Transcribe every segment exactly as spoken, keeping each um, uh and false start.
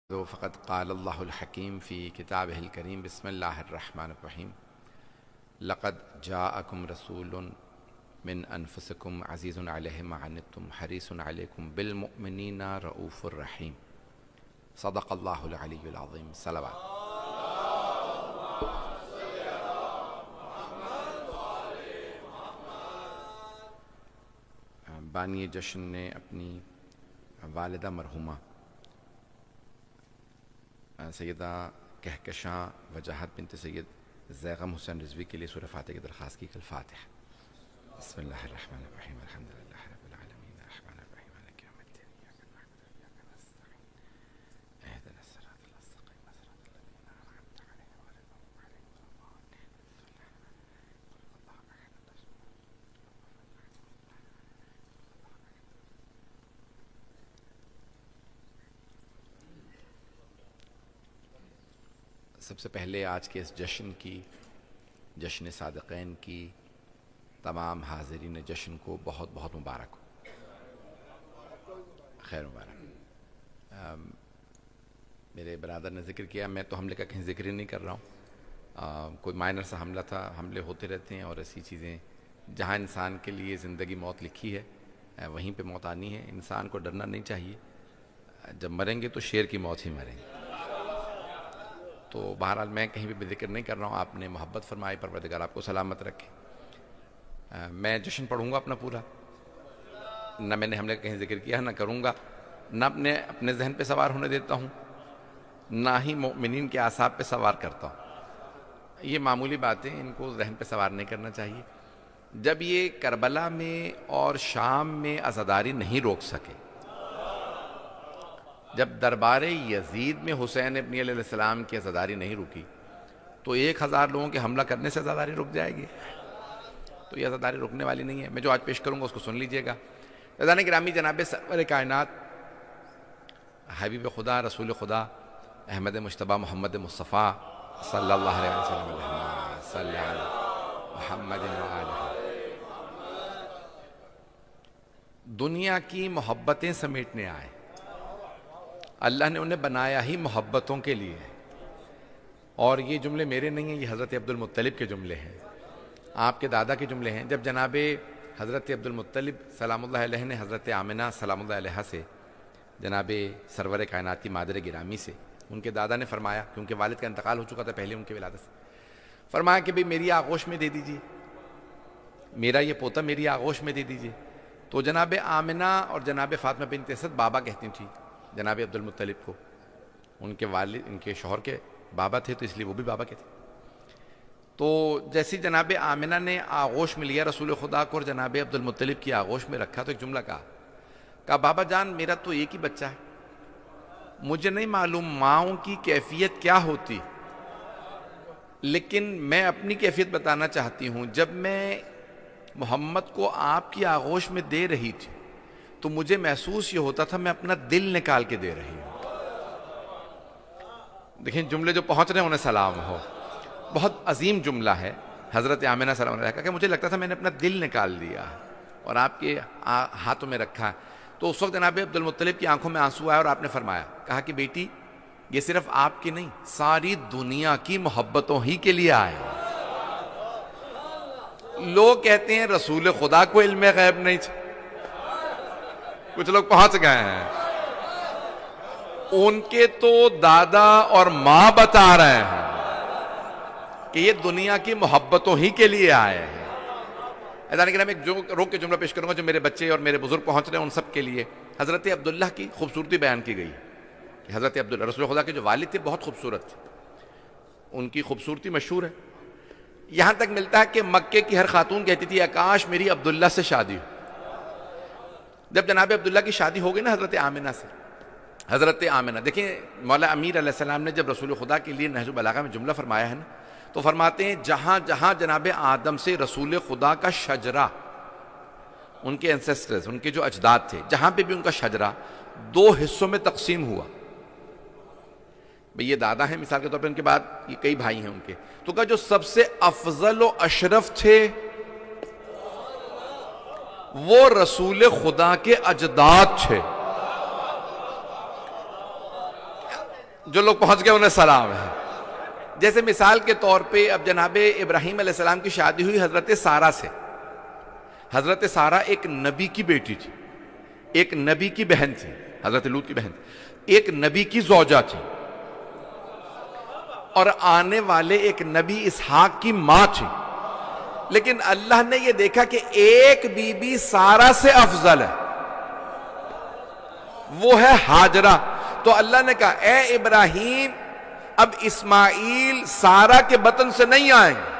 فقد قال اللہ الحکیم فی کتابہ الکریم بسم اللہ الرحمن الرحیم لقد جاءکم رسول من انفسکم عزیز علیہ ما عنتم حریص علیکم بالمؤمنین رؤوف الرحیم صدق اللہ العلی العظیم صلوات۔ بانی جشن نے اپنی والدہ مرحومہ سیدہ کہکشاں وجاہت بنت سید زیغم حسین رضوی کے لیے سورہ فاتحہ کی درخواست کی۔ کل فاتحہ۔ بسم اللہ الرحمن الرحیم الحمد للہ رب العالمین الرحمن الرحیم مالک یوم الدین ایاک نعبد و ایاک نستعین اهدنا الصراط المستقیم صراط الذین انعمت علیہم غیر المغضوب علیہم ولا الضالین۔ سب سے پہلے آج کے اس جشن کی، جشن صادقین کی تمام حاضرین جشن کو بہت بہت مبارک ہو، خیر مبارک۔ میرے برادر نے ذکر کیا، میں تو حملے کا کہیں ذکر ہی نہیں کر رہا ہوں۔ کوئی مائنر سا حملہ تھا، حملے ہوتے رہتے ہیں اور ایسی چیزیں، جہاں انسان کے لیے زندگی موت لکھی ہے وہیں پہ موت آنی ہے۔ انسان کو ڈرنا نہیں چاہیے، جب مریں گے تو شیر کی موت ہی مریں گے۔ تو بہرحال میں کہیں بھی ذکر نہیں کر رہا ہوں، آپ نے محبت فرمائی، پروردگار آپ کو سلامت رکھے۔ میں جشن پڑھوں گا اپنا پورا، نہ میں نے حملے کا کہیں ذکر کیا، نہ کروں گا، نہ اپنے اپنے ذہن پہ سوار ہونے دیتا ہوں، نہ ہی مومنین کے اعصاب پہ سوار کرتا ہوں۔ یہ معمولی باتیں، ان کو ذہن پہ سوار نہیں کرنا چاہیے۔ جب یہ کربلا میں اور شام میں عزاداری نہیں روک سکے، جب دربار یزید میں حسین ابن علیہ السلام کی عزاداری نہیں رکی، تو ایک ہزار لوگوں کے حملہ کرنے سے عزاداری رک جائے گی؟ تو یہ عزاداری رکنے والی نہیں ہے۔ میں جو آج پیش کروں گا اس کو سن لیجئے گا۔ عزیزان گرامی، جناب سرور کائنات حبیب خدا رسول خدا احمد مجتبیٰ محمد مصطفیٰ صلی اللہ علیہ وسلم صلی اللہ محمد وآلہ، دنیا کی محبتیں سمیٹنے آئے۔ اللہ نے انہیں بنایا ہی محبتوں کے لیے، اور یہ جملے میرے نہیں ہیں، یہ حضرت عبد المطلب کے جملے ہیں، آپ کے دادا کے جملے ہیں۔ جب جناب حضرت عبد المطلب سلام اللہ علیہ نے حضرت آمنہ سلام اللہ علیہ سے، جناب سرور کائنات کی مادر گرامی سے، ان کے دادا نے فرمایا، کیونکہ والد کا انتقال ہو چکا تھا پہلے ان کی ولادت سے، فرمایا کہ بھئی میری آغوش میں دے دیجئے، میرا یہ پوتا میری آغوش میں دے دیجئے۔ تو جناب آمنہ اور جناب فاطمہ بنت اسد بابا کہتی تھیں جناب عبد المطلب کو، ان کے والد ان کے شوہر کے بابا تھے تو اس لیے وہ بھی بابا کے تھے۔ تو جیسی جناب آمنہ نے آغوش میں لیا رسول خدا کو اور جناب عبد المطلب کی آغوش میں رکھا، تو ایک جملہ کہا کہا بابا جان میرا تو ایک ہی بچہ ہے، مجھے نہیں معلوم ماؤں کی کیفیت کیا ہوتی، لیکن میں اپنی کیفیت بتانا چاہتی ہوں۔ جب میں محمد کو آپ کی آغوش میں دے رہی تھی تو مجھے محسوس یہ ہوتا تھا میں اپنا دل نکال کے دے رہی ہوں۔ دیکھیں جملے جو پہنچ رہے ہیں انہیں سلام ہو، بہت عظیم جملہ ہے۔ حضرت آمنہ سلام اللہ علیہ کہ مجھے لگتا تھا میں نے اپنا دل نکال دیا اور آپ کے ہاتھوں میں رکھا۔ تو اس وقت جناب عبد المطلب کی آنکھوں میں آنسو آئے اور آپ نے فرمایا، کہا کہ بیٹی یہ صرف آپ کی نہیں، ساری دنیا کی محبتوں ہی کے لیے آئے۔ لوگ کہتے ہیں رسول خدا کو علم غیب نہیں تھا، کچھ لوگ پہنچ گئے ہیں، ان کے تو دادا اور ماں بتا رہے ہیں کہ یہ دنیا کی محبتوں ہی کے لیے آئے ہیں۔ ایسا کہ میں ایک جو روک کے جملہ پیش کروں گا جو میرے بچے اور میرے بزرگ پہنچ رہے ہیں ان سب کے لیے۔ حضرت عبداللہ کی خوبصورتی بیان کی گئی کہ حضرت عبداللہ رسول خدا کے جو والد تھے بہت خوبصورت تھے، ان کی خوبصورتی مشہور ہے، یہاں تک ملتا ہے کہ مکے کی ہر خاتون کہتی تھی اکاش میری عبداللہ سے شادی ہو۔ جب جناب عبداللہ کی شادی ہو گئی نا حضرت آمنہ سے، حضرت آمنہ دیکھیں مولا امیر علیہ السلام نے جب رسول خدا کے لیے نہج البلاغہ میں جملہ فرمایا ہے نا، تو فرماتے ہیں جہاں جہاں جناب آدم سے رسول خدا کا شجرہ، ان کے انسیسٹرز، ان کے جو اجداد تھے، جہاں پہ بھی ان کا شجرہ دو حصوں میں تقسیم ہوا، بھئی یہ دادا ہیں مثال کے طور پہ، ان کے بعد یہ کئی بھائی ہیں ان کے، تو کہا جو سب سے افضل و اشرف تھے وہ رسول خدا کے اجداد تھے۔ جو لوگ پہنچ گئے انہیں سلام ہے. جیسے مثال کے طور پہ اب جناب ابراہیم علیہ السلام کی شادی ہوئی حضرت سارہ سے. حضرت سارہ ایک نبی کی بیٹی تھی, ایک نبی کی بہن تھی, حضرت لوط کی بہن تھی, ایک نبی کی زوجہ تھی, اور آنے والے ایک نبی اسحاق کی ماں تھی. لیکن اللہ نے یہ دیکھا کہ ایک بی بی سارہ سے افضل ہے, وہ ہے ہاجرہ. تو اللہ نے کہا اے ابراہیم اب اسماعیل سارہ کے بطن سے نہیں آئیں گے,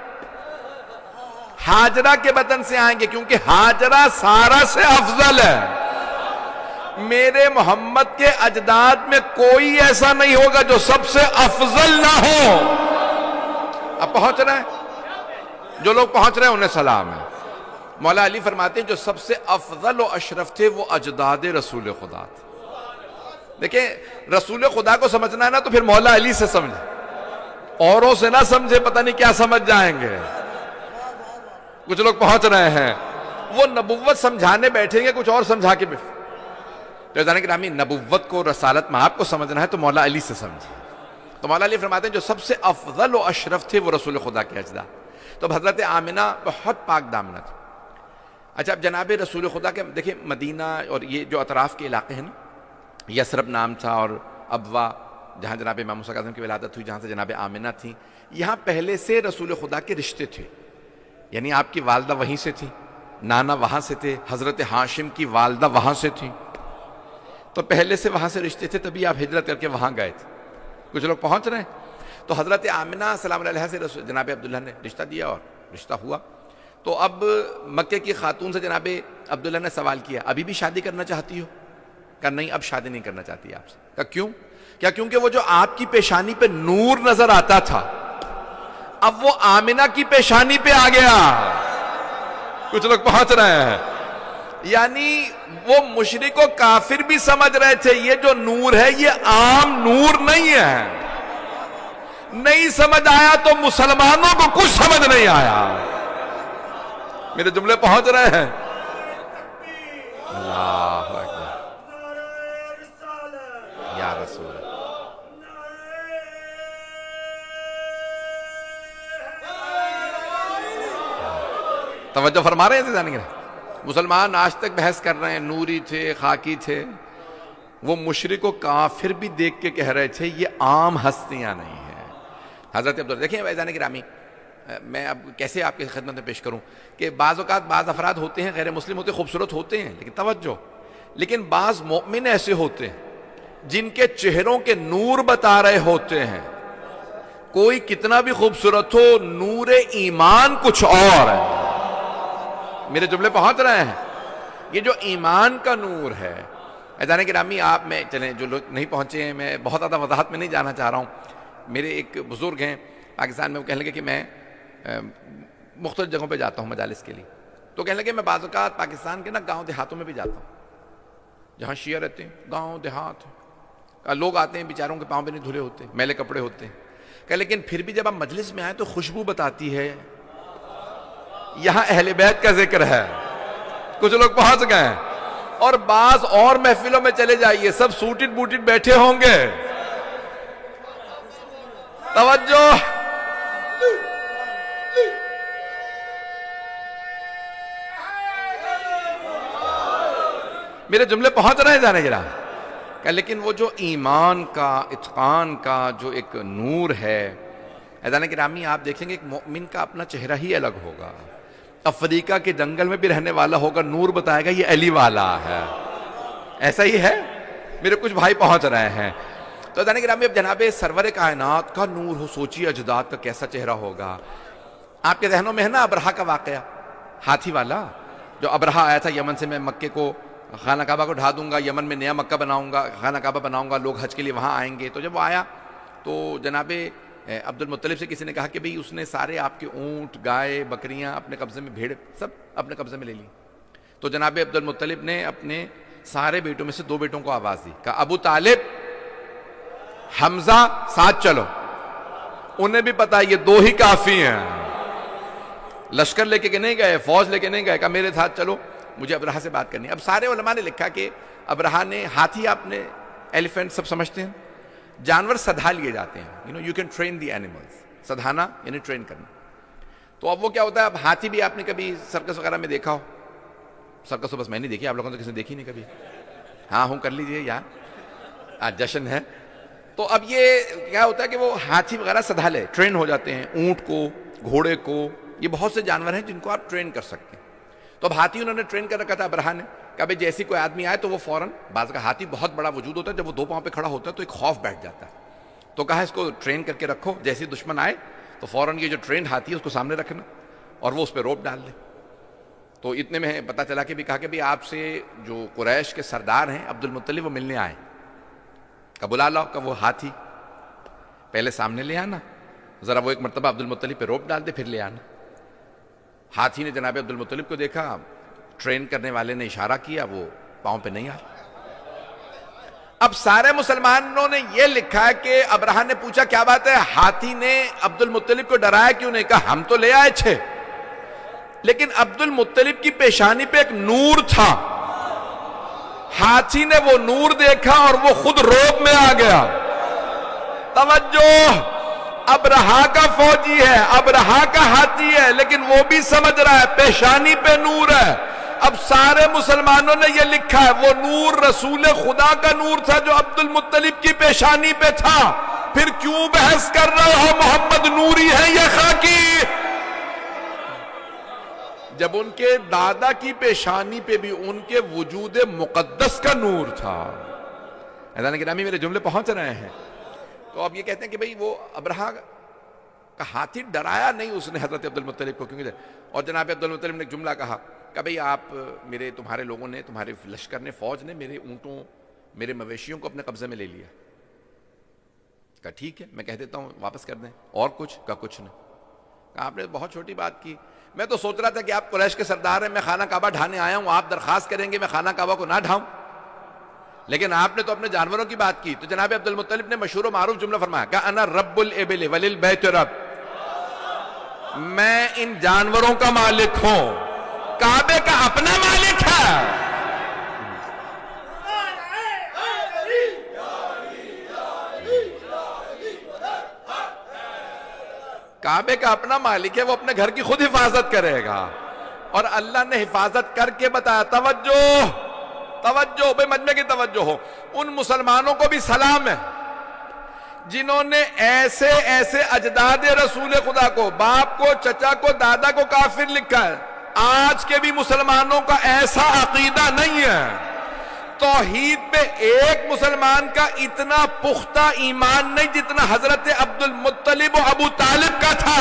ہاجرہ کے بطن سے آئیں گے, کیونکہ ہاجرہ سارہ سے افضل ہے. میرے محمد کے اجداد میں کوئی ایسا نہیں ہوگا جو سب سے افضل نہ ہو. اب پہنچ رہے ہیں, جو لوگ پہنچ رہے ہیں انہیں سلام ہے. مولا علی فرماتے ہیں جو سب سے افضل و اشرف تھے وہ اجداد رسول خدا تھے. دیکھیں رسول خدا کو سمجھنا ہے نا تو پھر مولا علی سے سمجھیں, اوروں سے نہ سمجھے پتہ نہیں کیا سمجھ جائیں گے. کچھ لوگ پہنچ رہے ہیں, وہ نبوت سمجھانے بیٹھیں گے کچھ اور سمجھا کے بیٹھیں. تو جانے کہ رامی نبوت کو رسالت میں آپ کو سمجھنا ہے تو مولا علی سے سمجھیں. تو مولا علی فرماتے ہیں جو سب سے افضل و اشرف تھے وہ رسول خدا کے اجداد. تو حضرت آمنہ بہت پاک دامنہ تھی. اچھا اب جناب رسول خدا کے دیکھیں مدینہ اور یہ جو اطراف کے علاقے ہیں نا, یسرب نام تھا اور ابوا جہاں جناب امام موسیٰ کاظم کی ولادت ہوئی, جہاں سے جناب آمنہ تھیں, یہاں پہلے سے رسول خدا کے رشتے تھے. یعنی آپ کی والدہ وہیں سے تھی, نانا وہاں سے تھے, حضرت ہاشم کی والدہ وہاں سے تھی, تو پہلے سے وہاں سے رشتے تھے, تبھی آپ ہجرت کر کے وہاں گئے تھے. کچھ لوگ پہنچ رہے ہیں. تو حضرت آمنہ سلام علیہ سے رسول جناب عبداللہ نے رشتہ دیا اور رشتہ ہوا. تو اب مکے کی خاتون سے جناب عبداللہ نے سوال کیا ابھی بھی شادی کرنا چاہتی ہو؟ کہا نہیں اب شادی نہیں کرنا چاہتی آپ سے. کہا کیوں؟ کیا کیونکہ وہ جو آپ کی پیشانی پہ نور نظر آتا تھا اب وہ آمنہ کی پیشانی پہ آ گیا. کچھ لوگ پہنچ رہے ہیں. یعنی وہ مشرک و کافر بھی سمجھ رہے تھے یہ جو نور ہے یہ عام نور نہیں ہے. نہیں سمجھ آیا تو مسلمانوں کو کچھ سمجھ نہیں آیا. میرے جملے پہنچ رہے ہیں. اللہ اکبر یا رسول. توجہ فرما رہے ہیں جانیں. مسلمان آج تک بحث کر رہے ہیں نوری تھے خاکی تھے, وہ مشرک و کافر بھی دیکھ کے کہہ رہے تھے یہ عام ہستیاں نہیں ہیں. حضرت عبداللہ دیکھیں ویزان گرامی, میں اب کیسے آپ کی خدمت میں پیش کروں کہ بعض اوقات بعض افراد ہوتے ہیں غیر مسلم ہوتے خوبصورت ہوتے ہیں لیکن توجہ, لیکن بعض مومن ایسے ہوتے ہیں جن کے چہروں کے نور بتا رہے ہوتے ہیں کوئی کتنا بھی خوبصورت ہو نور ایمان کچھ اور ہے. میرے جملے پہنچ رہے ہیں. یہ جو ایمان کا نور ہے ایزان گرامی, آپ میں چلیں جو لوگ نہیں پہنچے ہیں میں بہت زیادہ وضاحت میں نہیں جانا چاہ رہا ہوں. میرے ایک بزرگ ہیں پاکستان میں, وہ کہنے لگے کہ میں مختلف جگہوں پہ جاتا ہوں مجالس کے لیے. تو کہنے لگے میں بعض اوقات پاکستان کے نا گاؤں دیہاتوں میں بھی جاتا ہوں جہاں شیعہ رہتے ہیں, گاؤں دیہات لوگ آتے ہیں بیچاروں کے پاؤں پہ نہیں دھلے ہوتے, میلے کپڑے ہوتے ہیں. کہ لیکن پھر بھی جب آپ مجلس میں آئیں تو خوشبو بتاتی ہے یہاں اہل بیت کا ذکر ہے. کچھ لوگ پہنچ گئے ہیں. اور بعض اور محفلوں میں چلے جائیے سب سوٹڈ بوٹڈ بیٹھے ہوں گے. توجہ, میرے جملے پہنچ رہے ہیں جانے گرا. کہ لیکن وہ جو ایمان کا اتقان کا جو ایک نور ہے ایزان گرامی, آپ دیکھیں گے ایک مومن کا اپنا چہرہ ہی الگ ہوگا. افریقہ کے جنگل میں بھی رہنے والا ہوگا, نور بتائے گا یہ علی والا ہے. ایسا ہی ہے. میرے کچھ بھائی پہنچ رہے ہیں. تو ایزان گرامی اب جناب سرور کائنات کا نور ہو, سوچیے اجداد کا کیسا چہرہ ہوگا. آپ کے ذہنوں میں ہے نا ابرہہ کا واقعہ, ہاتھی والا, جو ابرہہ آیا تھا یمن سے, میں مکے کو خانہ کعبہ کو ڈھا دوں گا, یمن میں نیا مکہ بناؤں گا, خانہ کعبہ بناؤں گا, لوگ حج کے لیے وہاں آئیں گے. تو جب وہ آیا تو جناب عبد المطلب سے کسی نے کہا کہ بھئی اس نے سارے آپ کے اونٹ گائے بکریاں اپنے قبضے میں, بھیڑ سب اپنے قبضے میں لے لی. تو جناب عبد المطلب نے اپنے سارے بیٹوں میں سے دو بیٹوں کو آواز دی, کہا ابو طالب حمزہ ساتھ چلو. انہیں بھی پتا یہ دو ہی کافی ہیں, لشکر لے کے نہیں گئے, فوج لے کے نہیں گئے. کہا میرے ساتھ چلو, مجھے ابرہہ سے بات کرنی. اب سارے علماء نے لکھا کہ ابرہہ نے ہاتھی, آپ نے ایلیفینٹ سب سمجھتے ہیں, جانور سدھا لیے جاتے ہیں. You know you can train the animals. سدھانا یعنی ٹرین کرنا. تو اب وہ کیا ہوتا ہے, اب ہاتھی بھی آپ نے کبھی سرکس وغیرہ میں دیکھا ہو. سرکس تو بس میں نہیں دیکھی, آپ لوگوں نے کسی نے دیکھی نہیں کبھی. ہاں ہوں کر لیجئے یار, آج جشن ہے. تو اب یہ کیا ہوتا ہے کہ وہ ہاتھی وغیرہ سدھا لے, ٹرین ہو جاتے ہیں. اونٹ کو, گھوڑے کو, یہ بہت سے جانور ہیں جن کو آپ ٹرین کر سکتے ہیں. تو اب ہاتھی انہوں نے ٹرین کر رکھا تھا ابرہا نے, کہ بھائی جیسی کوئی آدمی آئے تو وہ فوراً, بعض کا ہاتھی بہت بڑا وجود ہوتا ہے, جب وہ دو پاؤں پہ کھڑا ہوتا ہے تو ایک خوف بیٹھ جاتا ہے. تو کہا اس کو ٹرین کر کے رکھو, جیسے دشمن آئے تو فوراً یہ جو ٹرینڈ ہاتھی ہے اس کو سامنے رکھنا اور وہ اس پہ روپ ڈال دے. تو اتنے میں پتہ چلا کہ بھی کہا کہ بھی آپ سے جو قریش کے سردار ہیں عبد المطلب وہ ملنے آئے, کہ بلا لاؤ, کہ وہ ہاتھی پہلے سامنے لے آنا, ذرا وہ ایک مرتبہ عبد المطلب پہ روپ ڈال دے پھر لے آنا. ہاتھی نے جناب عبد المطلب کو دیکھا, ٹرین کرنے والے نے اشارہ کیا, وہ پاؤں پہ نہیں آیا. اب سارے مسلمانوں نے یہ لکھا ہے کہ ابرہا نے پوچھا کیا بات ہے, ہاتھی نے عبد المطلب کو ڈرایا کیوں نہیں؟ کہا ہم تو لے آئے تھے, لیکن عبد المطلب کی پیشانی پہ ایک نور تھا, ہاتھی نے وہ نور دیکھا اور وہ خود روب میں آ گیا. توجہ, ابرہا کا فوجی ہے, ابرہا کا ہاتھی ہے, لیکن وہ بھی سمجھ رہا ہے پیشانی پہ نور ہے. اب سارے مسلمانوں نے یہ لکھا ہے وہ نور رسول خدا کا نور تھا جو عبد المطلب کی پیشانی پہ تھا. پھر کیوں بحث کر رہے ہو, محمد نوری ہے یا خاکی؟ جب ان کے دادا کی پیشانی پہ بھی ان کے وجود مقدس کا نور تھا. اذان گرامی میرے جملے پہنچ رہے ہیں. تو اب یہ کہتے ہیں کہ بھئی وہ ابرہا کا ہاتھی ڈرایا نہیں اس نے حضرت عبد المطلب کو, کیونکہ اور جناب عبد المطلب نے ایک جملہ کہا کہ بھئی آپ میرے تمہارے لوگوں نے, تمہارے لشکر نے, فوج نے میرے اونٹوں, میرے مویشیوں کو اپنے قبضے میں لے لیا. کہا ٹھیک ہے میں کہہ دیتا ہوں واپس کر دیں. اور کچھ؟ کہا کچھ نہیں. کہا آپ نے بہت چھوٹی بات کی, میں تو سوچ رہا تھا کہ آپ قریش کے سردار ہیں, میں خانہ کعبہ ڈھانے آیا ہوں, آپ درخواست کریں گے میں خانہ کعبہ کو نہ ڈھاؤں, لیکن آپ نے تو اپنے جانوروں کی بات کی. تو جناب عبد المطلب نے مشہور و معروف جملہ فرمایا کہ انا رب الابل وللبیت رب, میں ان جانوروں کا مالک ہوں, کعبے کا اپنا مالک ہے. کعبے کا اپنا مالک ہے, وہ اپنے گھر کی خود حفاظت کرے گا. اور اللہ نے حفاظت کر کے بتایا. توجہ توجہ بے مجمع کی توجہ ہو. ان مسلمانوں کو بھی سلام ہے جنہوں نے ایسے ایسے اجداد رسول خدا کو, باپ کو, چچا کو, دادا کو کافر لکھا ہے. آج کے بھی مسلمانوں کا ایسا عقیدہ نہیں ہے. توحید پہ ایک مسلمان کا اتنا پختہ ایمان نہیں جتنا حضرت عبد المطلب و ابو طالب کا تھا.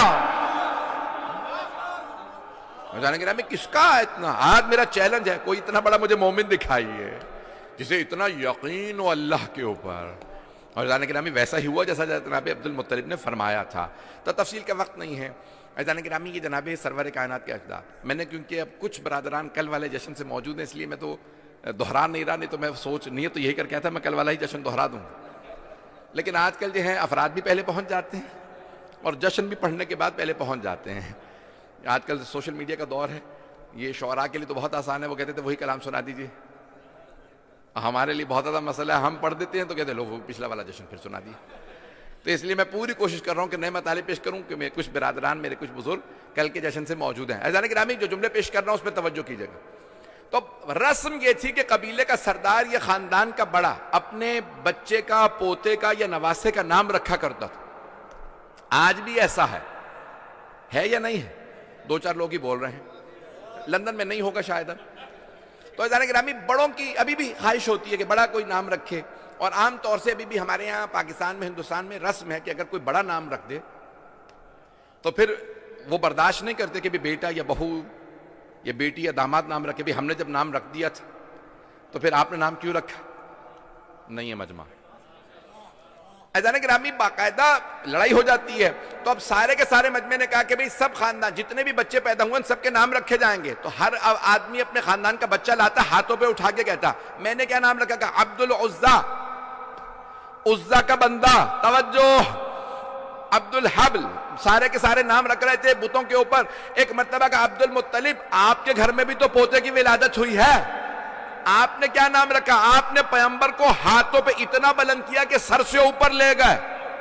جانے گرامی کس کا اتنا؟ آج میرا چیلنج ہے, کوئی اتنا بڑا مجھے مومن دکھائیے جسے اتنا یقین ہو اللہ کے اوپر. اور جانے گرامی ویسا ہی ہوا جیسا جناب عبد المطلب نے فرمایا تھا. تو تفصیل کا وقت نہیں ہے. جانے گرامی یہ جناب سرور کائنات کے اجداد, میں نے کیونکہ اب کچھ برادران کل والے جشن سے موجود ہیں اس لیے میں تو دہرا نہیں رہا, نہیں تو میں سوچ نہیں ہے تو یہی کر کیا تھا میں کل والا ہی جشن دہرا دوں. لیکن آج کل جو ہے افراد بھی پہلے پہنچ جاتے ہیں اور جشن بھی پڑھنے کے بعد پہلے پہنچ جاتے ہیں. آج کل سوشل میڈیا کا دور ہے, یہ شعراء کے لیے تو بہت آسان ہے, وہ کہتے تھے وہی کلام سنا دیجیے. ہمارے لیے بہت زیادہ مسئلہ ہے, ہم پڑھ دیتے ہیں تو کہتے ہیں لو وہ پچھلا والا جشن پھر سنا دیے. تو اس لیے میں پوری کوشش کر رہا ہوں کہ نئے مطالب پیش کروں کہ میں کچھ برادران, میرے کچھ بزرگ کل کے جشن سے موجود ہیں. اذان گرامی جو جملے پیش کر رہا ہوں اس پہ توجہ کیجیے گا. تو رسم یہ تھی کہ قبیلے کا سردار یا خاندان کا بڑا اپنے بچے کا, پوتے کا یا نواسے کا نام رکھا کرتا تھا. آج بھی ایسا ہے ہے یا نہیں ہے؟ دو چار لوگ ہی بول رہے ہیں, لندن میں نہیں ہوگا شاید. تو اذان گرامی بڑوں کی ابھی بھی خواہش ہوتی ہے کہ بڑا کوئی نام رکھے, اور عام طور سے ابھی بھی ہمارے یہاں پاکستان میں, ہندوستان میں رسم ہے کہ اگر کوئی بڑا نام رکھ دے تو پھر وہ برداشت نہیں کرتے کہ بھی بیٹا یا بہو یا بیٹی یا داماد نام رکھے. بھی ہم نے جب نام رکھ دیا تھا تو پھر آپ نے نام کیوں رکھا؟ نہیں ہے مجمع. اذان گرامی باقاعدہ لڑائی ہو جاتی ہے. تو اب سارے کے سارے مجمع نے کہا کہ بھئی سب خاندان جتنے بھی بچے پیدا ہوئے ان سب کے نام رکھے جائیں گے. تو ہر آدمی اپنے خاندان کا بچہ لاتا, ہاتھوں پہ اٹھا کے کہتا میں نے کیا نام رکھا؟ کہ عبد العزا, عزا کا بندہ. توجہ, عبد الحبل, سارے کے سارے نام رکھ رہے تھے بتوں کے اوپر. ایک مرتبہ کا عبد المطلب, آپ کے گھر میں بھی تو پوتے کی ولادت ہوئی ہے, آپ نے کیا نام رکھا؟ آپ نے پیغمبر کو ہاتھوں پہ اتنا بلند کیا کہ سر سے اوپر لے گئے،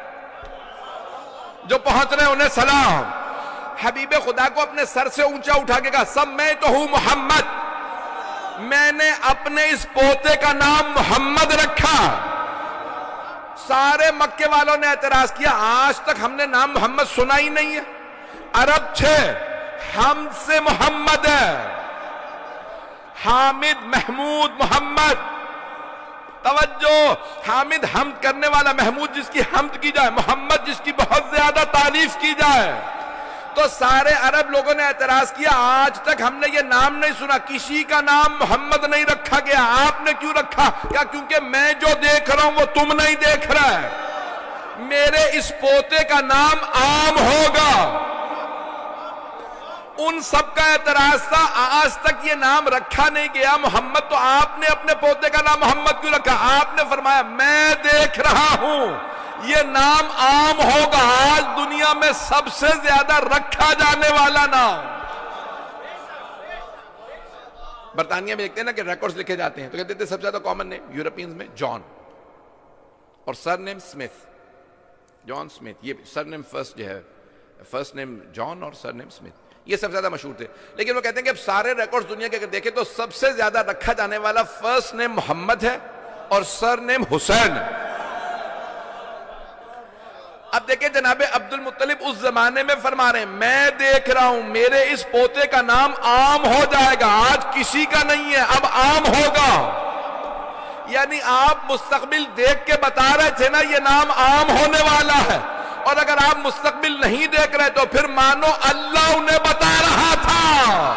جو پہنچ رہے انہیں سلام۔ حبیب خدا کو اپنے سر سے اونچا اٹھا کے کہا سمیتہ محمد، میں نے اپنے اس پوتے کا نام محمد رکھا۔ سارے مکے والوں نے اعتراض کیا آج تک ہم نے نام محمد سنا ہی نہیں ہے، عرب چھے ہم سے محمد ہے، حامد محمود محمد۔ توجہ، حامد حمد کرنے والا، محمود جس کی حمد کی جائے، محمد جس کی بہت زیادہ تعریف کی جائے۔ تو سارے عرب لوگوں نے اعتراض کیا آج تک ہم نے یہ نام نہیں سنا، کسی کا نام محمد نہیں رکھا گیا، آپ نے کیوں رکھا؟ کیا کیونکہ میں جو دیکھ رہا ہوں وہ تم نہیں دیکھ رہا ہے، میرے اس پوتے کا نام عام ہوگا۔ ان سب کا اعتراض تھا آج تک یہ نام رکھا نہیں گیا محمد، تو آپ نے اپنے پوتے کا نام محمد کیوں رکھا؟ آپ نے فرمایا میں دیکھ رہا ہوں یہ نام عام ہوگا، آج دنیا میں سب سے زیادہ رکھا جانے والا نام۔ برطانیہ میں دیکھتے ہیں نا کہ ریکارڈز لکھے جاتے ہیں تو کہتے ہیں سب سے زیادہ کامن نیم یورپینز میں جان اور سر نیم سمتھ، جان سمتھ، یہ سر نیم فرسٹ جو ہے، فرسٹ نیم جان اور سر نیم سمتھ، یہ سب سے زیادہ مشہور تھے۔ لیکن وہ کہتے ہیں کہ اب سارے ریکارڈز دنیا کے اگر دیکھیں تو سب سے زیادہ رکھا جانے والا فرسٹ نیم محمد ہے اور سر نیم حسین۔ اب دیکھیں جناب عبد المطلب اس زمانے میں فرما رہے ہیں میں دیکھ رہا ہوں میرے اس پوتے کا نام عام ہو جائے گا، آج کسی کا نہیں ہے اب عام ہوگا۔ یعنی آپ مستقبل دیکھ کے بتا رہے تھے نا یہ نام عام ہونے والا ہے، اور اگر آپ مستقبل نہیں دیکھ رہے تو پھر مانو اللہ انہیں بتا رہا تھا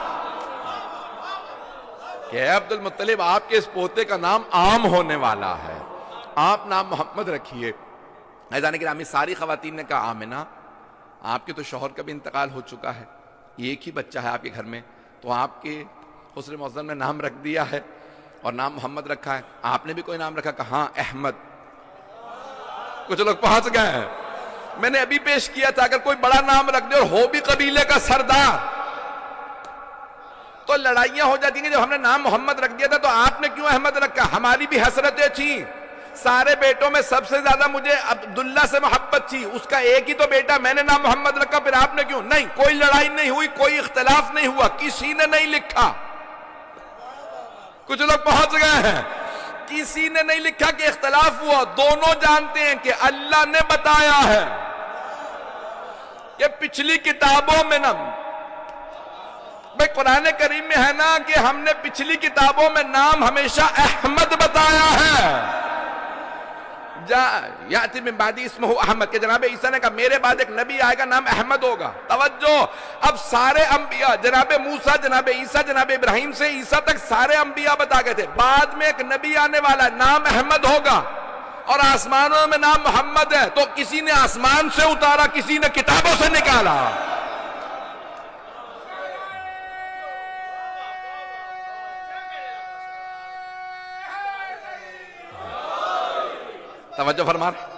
کہ عبد المطلب آپ کے اس پوتے کا نام عام ہونے والا ہے، آپ نام محمد رکھیے۔ عزیزان گرامی، ساری خواتین نے کہا آمنہ آپ کے تو شوہر کا بھی انتقال ہو چکا ہے، ایک ہی بچہ ہے آپ کے گھر میں، تو آپ کے حسن معظم نے نام رکھ دیا ہے اور نام محمد رکھا ہے، آپ نے بھی کوئی نام رکھا؟ کہا ہاں احمد۔ کچھ لوگ پہنچ گئے ہیں، میں نے ابھی پیش کیا تھا اگر کوئی بڑا نام رکھ دے اور ہو بھی قبیلے کا سردار تو لڑائیاں ہو جاتی ہیں۔ جب ہم نے نام محمد رکھ دیا تھا تو آپ نے کیوں احمد رکھا؟ ہماری بھی حسرتیں تھیں، سارے بیٹوں میں سب سے زیادہ مجھے عبداللہ سے محبت تھی، اس کا ایک ہی تو بیٹا، میں نے نام محمد رکھا، پھر آپ نے کیوں؟ نہیں، کوئی لڑائی نہیں ہوئی، کوئی اختلاف نہیں ہوا، کسی نے نہیں لکھا۔ کچھ لوگ پہنچ گئے ہیں، کسی نے نہیں لکھا کہ اختلاف ہوا، دونوں جانتے ہیں کہ اللہ نے بتایا ہے۔ یہ پچھلی کتابوں میں نا بھئی قرآن کریم میں ہے نا کہ ہم نے پچھلی کتابوں میں نام ہمیشہ احمد بتایا ہے، یاتی من بعدی اسمہ احمد، کہ جناب عیسیٰ نے کہا میرے بعد ایک نبی آئے گا نام احمد ہوگا۔ توجہ، اب سارے انبیاء جناب موسیٰ، جناب عیسیٰ، جناب ابراہیم سے عیسیٰ تک سارے انبیاء بتا گئے تھے بعد میں ایک نبی آنے والا ہے نام احمد ہوگا، اور آسمانوں میں نام محمد ہے، تو کسی نے آسمان سے اتارا، کسی نے کتابوں سے نکالا۔ توجہ فرما رہے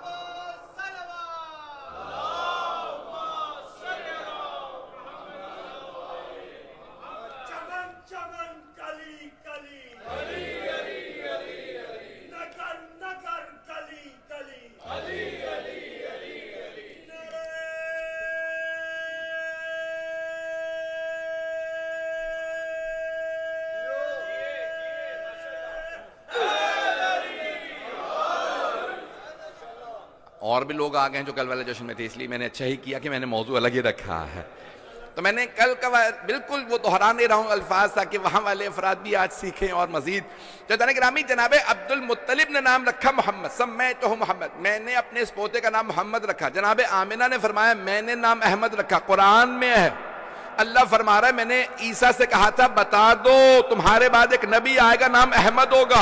اور بھی لوگ آ گئے ہیں جو کل والے جشن میں تھے، اس لیے میں نے اچھا ہی کیا کہ میں نے موضوع الگ ہی رکھا ہے۔ تو میں نے کل کا بالکل وہ دہرا نہیں رہا ہوں الفاظ تاکہ وہاں والے افراد بھی آج سیکھیں اور مزید۔ جناب گرامی، جناب عبد المطلب نے نام رکھا محمد، سمیتہ محمد، میں نے اپنے اس پوتے کا نام محمد رکھا۔ جناب آمنہ نے فرمایا میں نے نام احمد رکھا۔ قرآن میں ہے، اللہ فرما رہا ہے میں نے عیسیٰ سے کہا تھا بتا دو تمہارے بعد ایک نبی آئے گا نام احمد ہوگا۔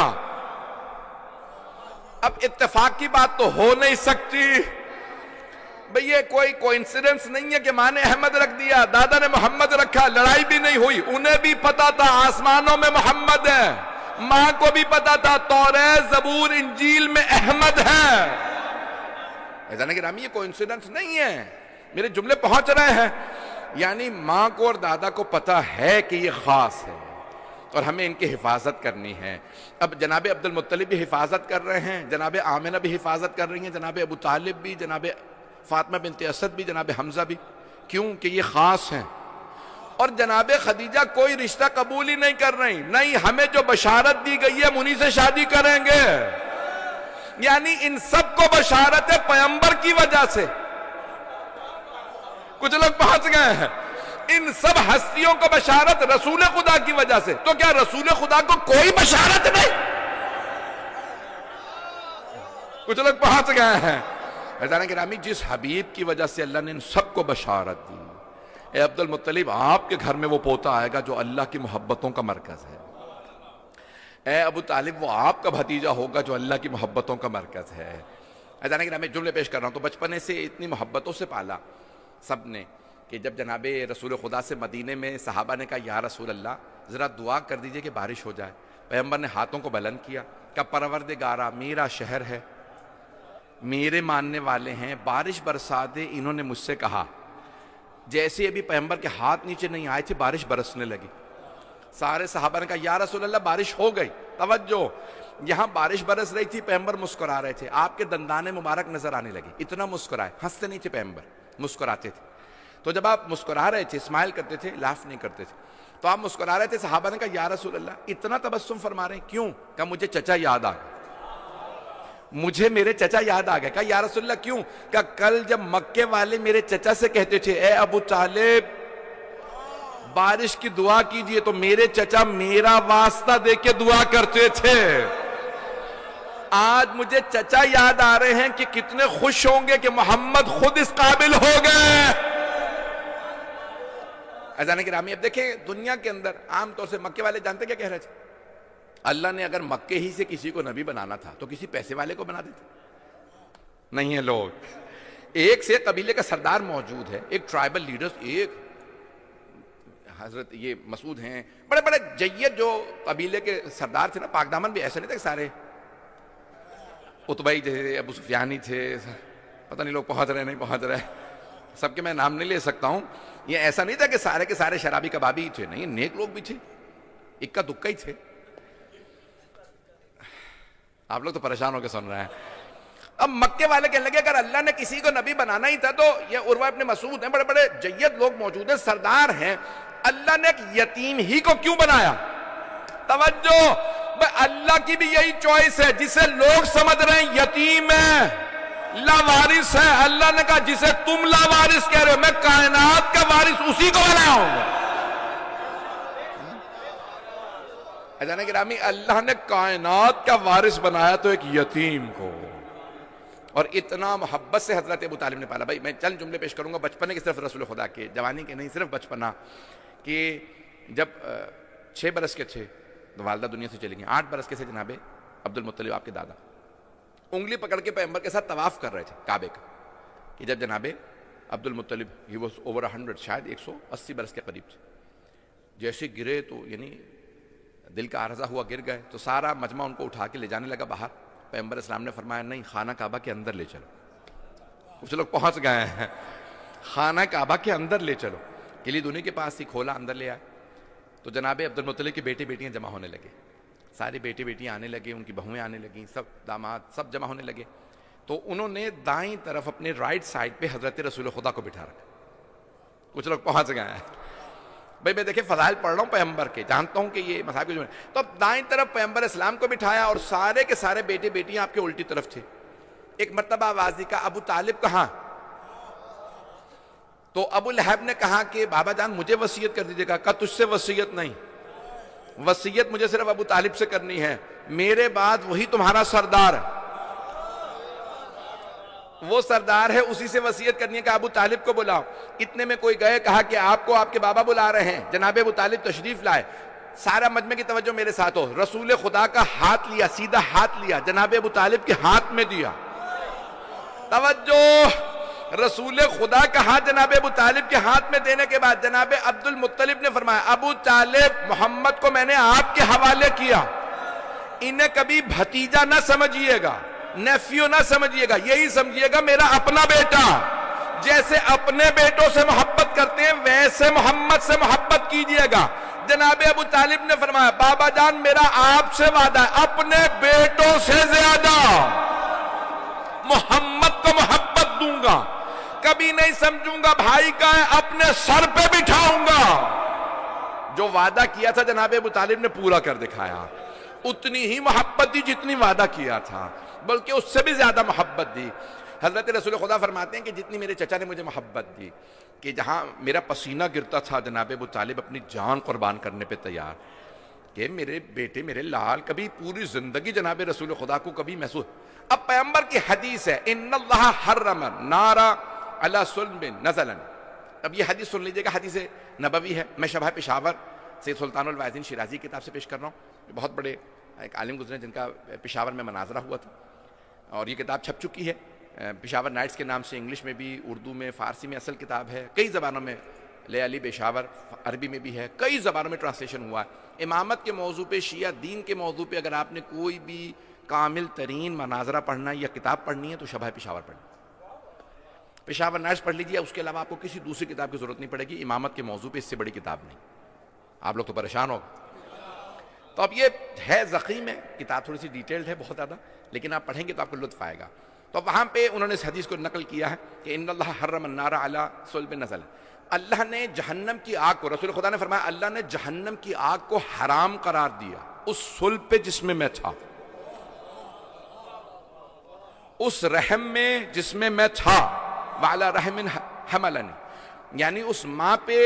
اب اتفاق کی بات تو ہو نہیں سکتی بھئی، یہ کوئی کوئنسیڈنس نہیں ہے کہ ماں نے احمد رکھ دیا، دادا نے محمد رکھا، لڑائی بھی نہیں ہوئی، انہیں بھی پتا تھا آسمانوں میں محمد ہے، ماں کو بھی پتا تھا توریت زبور انجیل میں احمد ہے۔ عزیزان گرامی، یہ کوئنسیڈنس نہیں ہے، میرے جملے پہنچ رہے ہیں۔ یعنی ماں کو اور دادا کو پتا ہے کہ یہ خاص ہے، اور ہمیں ان کی حفاظت کرنی ہے۔ اب جناب عبد المطلب بھی حفاظت کر رہے ہیں، جناب آمنہ بھی حفاظت کر رہی ہیں، جناب ابو طالب بھی، جناب فاطمہ بنت اسد بھی، جناب حمزہ بھی، کیوں کہ یہ خاص ہیں۔ اور جناب خدیجہ کوئی رشتہ قبول ہی نہیں کر رہی، نہیں ہمیں جو بشارت دی گئی ہے انہی سے شادی کریں گے، یعنی ان سب کو بشارت ہے پیغمبر کی وجہ سے۔ کچھ لوگ پہنچ گئے ہیں، ان سب ہستیوں کو بشارت رسول خدا کی وجہ سے، تو کیا رسول خدا کو کوئی بشارت نہیں؟ کچھ لوگ پہنچ گئے ہیں۔ عزیزان گرامی، جس حبیب کی وجہ سے اللہ نے ان سب کو بشارت دی، اے عبد المطلب آپ کے گھر میں وہ پوتا آئے گا جو اللہ کی محبتوں کا مرکز ہے، اے ابو طالب وہ آپ کا بھتیجا ہوگا جو اللہ کی محبتوں کا مرکز ہے۔ عزیزان گرامی، جملے پیش کر رہا ہوں، تو بچپنے سے اتنی محبتوں سے پالا سب نے کہ جب جناب رسول خدا سے مدینے میں صحابہ نے کہا یا رسول اللہ ذرا دعا کر دیجئے کہ بارش ہو جائے، پیغمبر نے ہاتھوں کو بلند کیا، کہ پروردگارا میرا شہر ہے، میرے ماننے والے ہیں، بارش برسا دے۔ انہوں نے مجھ سے کہا، جیسے ابھی پیغمبر کے ہاتھ نیچے نہیں آئے تھے بارش برسنے لگی۔ سارے صحابہ نے کہا یا رسول اللہ بارش ہو گئی۔ توجہ، یہاں بارش برس رہی تھی، پیغمبر مسکرا رہے تھے، آپ کے دندان مبارک نظر آنے لگے، اتنا مسکرائے، ہنستے نہیں تھے پیغمبر، مسکراتے تھے۔ تو جب آپ مسکرا رہے تھے، اسمائل کرتے تھے، لاف نہیں کرتے تھے، تو آپ مسکرا رہے تھے، صحابہ نے کہا یا رسول اللہ اتنا تبسم فرما رہے ہیں کیوں؟ کہا مجھے چچا یاد آ گیا، مجھے میرے چچا یاد آ گئے۔ کہا یا رسول اللہ کیوں؟ کہا کل جب مکے والے میرے چچا سے کہتے تھے اے ابو طالب بارش کی دعا کیجئے، تو میرے چچا میرا واسطہ دے کے دعا کرتے تھے۔ آج مجھے چچا یاد آ رہے ہیں کہ کتنے خوش ہوں گے کہ محمد خود اس قابل ہو گئے۔ عزیزان گرامی، اب دیکھیں دنیا کے اندر عام طور سے مکے والے جانتے کیا کہہ رہے تھے؟ اللہ نے اگر مکے ہی سے کسی کو نبی بنانا تھا تو کسی پیسے والے کو بنا دیتے، نہیں ہے لوگ۔ ایک سے قبیلے کا سردار موجود ہے، ایک ٹرائبل لیڈرز، ایک حضرت یہ مسعود ہیں، بڑے بڑے جید جو قبیلے کے سردار تھے نا، پاک دامن بھی ایسے نہیں تھے سارے، اتبئی تھے، ابو سفیانی تھے، پتہ نہیں لوگ پہنچ رہے نہیں پہنچ رہے، سب کے میں نام نہیں لے سکتا ہوں۔ یہ ایسا نہیں تھا کہ سارے کے سارے شرابی کبابی ہی تھے، نہیں نیک لوگ بھی تھے، اکا دکا ہی تھے۔ آپ لوگ تو پریشان ہو کے سن رہے ہیں۔ اب مکے والے کہنے لگے اگر اللہ نے کسی کو نبی بنانا ہی تھا تو یہ عروہ ابن مسعود ہیں، بڑے بڑے جید لوگ موجود ہیں، سردار ہیں، اللہ نے ایک یتیم ہی کو کیوں بنایا؟ توجہ، اللہ کی بھی یہی چوائس ہے، جسے لوگ سمجھ رہے ہیں یتیم ہے، لاوارث ہے، اللہ نے کہا جسے تم لاوارث کہہ رہے ہو میں کائنات کا وارث اسی کو بنایا ہوں۔ عزیزان گرامی، اللہ نے کائنات کا وارث بنایا تو ایک یتیم کو، اور اتنا محبت سے حضرت ابو طالب نے پالا۔ بھائی میں چند جملے پیش کروں گا بچپنے کے، صرف رسول خدا کے، جوانی کے نہیں، صرف بچپنا، کہ جب چھ برس کے تھے تو والدہ دنیا سے چلی گئیں، آٹھ برس کے تھے جناب عبد المطلب آپ کے دادا انگلی پکڑ کے پیغمبر کے ساتھ طواف کر رہے تھے کعبے کا، کہ جب جناب عبد المطلب ہی واز اوور ہنڈریڈ، شاید ایک سو اسی برس کے قریب تھے، جیسے گرے تو یعنی دل کا عارضہ ہوا، گر گئے، تو سارا مجمع ان کو اٹھا کے لے جانے لگا باہر۔ پیغمبر اسلام نے فرمایا نہیں، خانہ کعبہ کے اندر لے چلو۔ کچھ لوگ پہنچ گئے ہیں، خانہ کعبہ کے اندر لے چلو۔ کلید انہی کے پاس تھی، کھولا، اندر لے آئے، تو جناب عبد المطلب کی بیٹے بیٹیاں جمع ہونے لگے، سارے بیٹے بیٹیاں آنے لگے، ان کی بہویں آنے لگیں، سب داماد سب جمع ہونے لگے، تو انہوں نے دائیں طرف اپنے رائٹ سائڈ پہ حضرت رسول خدا کو بٹھا رکھا۔ کچھ لوگ پہنچ گئے ہیں، بھائی میں دیکھیں فضائل پڑھ رہا ہوں پیغمبر کے، جانتا ہوں کہ یہ مصاحب جو ہے، تو اب دائیں طرف پیغمبر اسلام کو بٹھایا اور سارے کے سارے بیٹے بیٹیاں آپ کے الٹی طرف تھے۔ ایک مرتبہ آواز دی کا ابو طالب کہاں؟ تو ابو لہب نے کہا کہ بابا جان مجھے وصیت کر دیجیے گا۔ کہا تجھ سے وصیت نہیں، وصیت مجھے صرف ابو طالب سے کرنی ہے، میرے بعد وہی تمہارا سردار ہے، وہ سردار ہے، اسی سے وصیت کرنی ہے کہ ابو طالب کو بلاؤ۔ اتنے میں کوئی گئے، کہا کہ آپ کو آپ کے بابا بلا رہے ہیں، جناب ابو طالب تشریف لائے۔ سارا مجمع کی توجہ میرے ساتھ ہو، رسول خدا کا ہاتھ لیا، سیدھا ہاتھ لیا، جناب ابو طالب کے ہاتھ میں دیا۔ توجہ، رسول خدا کا ہاتھ جناب ابو طالب کے ہاتھ میں دینے کے بعد جناب عبد المطلب نے فرمایا ابو طالب محمد کو میں نے آپ کے حوالے کیا، انہیں کبھی بھتیجا نہ سمجھیے گا، نیفیو نہ سمجھیے گا، یہی سمجھیے گا میرا اپنا بیٹا۔ جیسے اپنے بیٹوں سے محبت کرتے ہیں ویسے محمد سے محبت کیجئے گا۔ جناب ابو طالب نے فرمایا بابا جان میرا آپ سے وعدہ ہے اپنے بیٹوں سے زیادہ محمد کو محبت دوں گا، کبھی نہیں سمجھوں گا بھائی کا ہے، اپنے سر پہ بٹھاؤں گا۔ جو وعدہ کیا تھا جناب ابو طالب نے پورا کر دکھایا، اتنی ہی محبت دی جتنی وعدہ کیا تھا، بلکہ اس سے بھی زیادہ محبت دی۔ حضرت رسول خدا فرماتے ہیں کہ جتنی میرے چچا نے مجھے محبت دی کہ جہاں میرا پسینہ گرتا تھا جناب ابو طالب اپنی جان قربان کرنے پہ تیار کہ میرے بیٹے میرے لال کبھی پوری زندگی جناب رسول خدا کو کبھی محسوس۔ اب پیغمبر کی حدیث ہے ان اللہ حرم النار علی صلب نزلا، اب یہ حدیث سن لیجئے گا، حدیث نبوی ہے، میں شبہ پشاور سید سلطان الواعظین شیرازی کتاب سے پیش کر رہا ہوں، بہت بڑے ایک عالم گزرے جن کا پشاور میں مناظرہ ہوا تھا اور یہ کتاب چھپ چکی ہے پشاور نائٹس کے نام سے، انگلش میں بھی، اردو میں، فارسی میں اصل کتاب ہے، کئی زبانوں میں، لے علی پشاور عربی میں بھی ہے، کئی زبانوں میں ٹرانسلیشن ہوا ہے۔ امامت کے موضوع پہ، شیعہ دین کے موضوع پہ اگر آپ نے کوئی بھی کامل ترین مناظرہ پڑھنا یا کتاب پڑھنی ہے تو شبہ پشاور پڑھنا، پشاور نائٹس پڑھ لیجیے، اس کے علاوہ آپ کو کسی دوسری کتاب کی ضرورت نہیں پڑے گی، امامت کے موضوع پہ اس سے بڑی کتاب نہیں۔ آپ لوگ تو پریشان ہو گئے۔ تو اب یہ ہے ضخیم ہے کتاب، تھوڑی سی ڈیٹیلڈ ہے بہت زیادہ، لیکن آپ پڑھیں گے تو آپ کو لطف آئے گا۔ تو وہاں پہ انہوں نے اس حدیث کو نقل کیا ہے کہ ان اللہ حرم النار علی صلب نزل، اللہ نے جہنم کی آگ کو، رسول خدا نے فرمایا اللہ نے جہنم کی آگ کو حرام قرار دیا اس صلب پہ جس میں میں تھا، اس رحم میں جس میں میں تھا، وعلی رحم حملنی، یعنی اس ماں پہ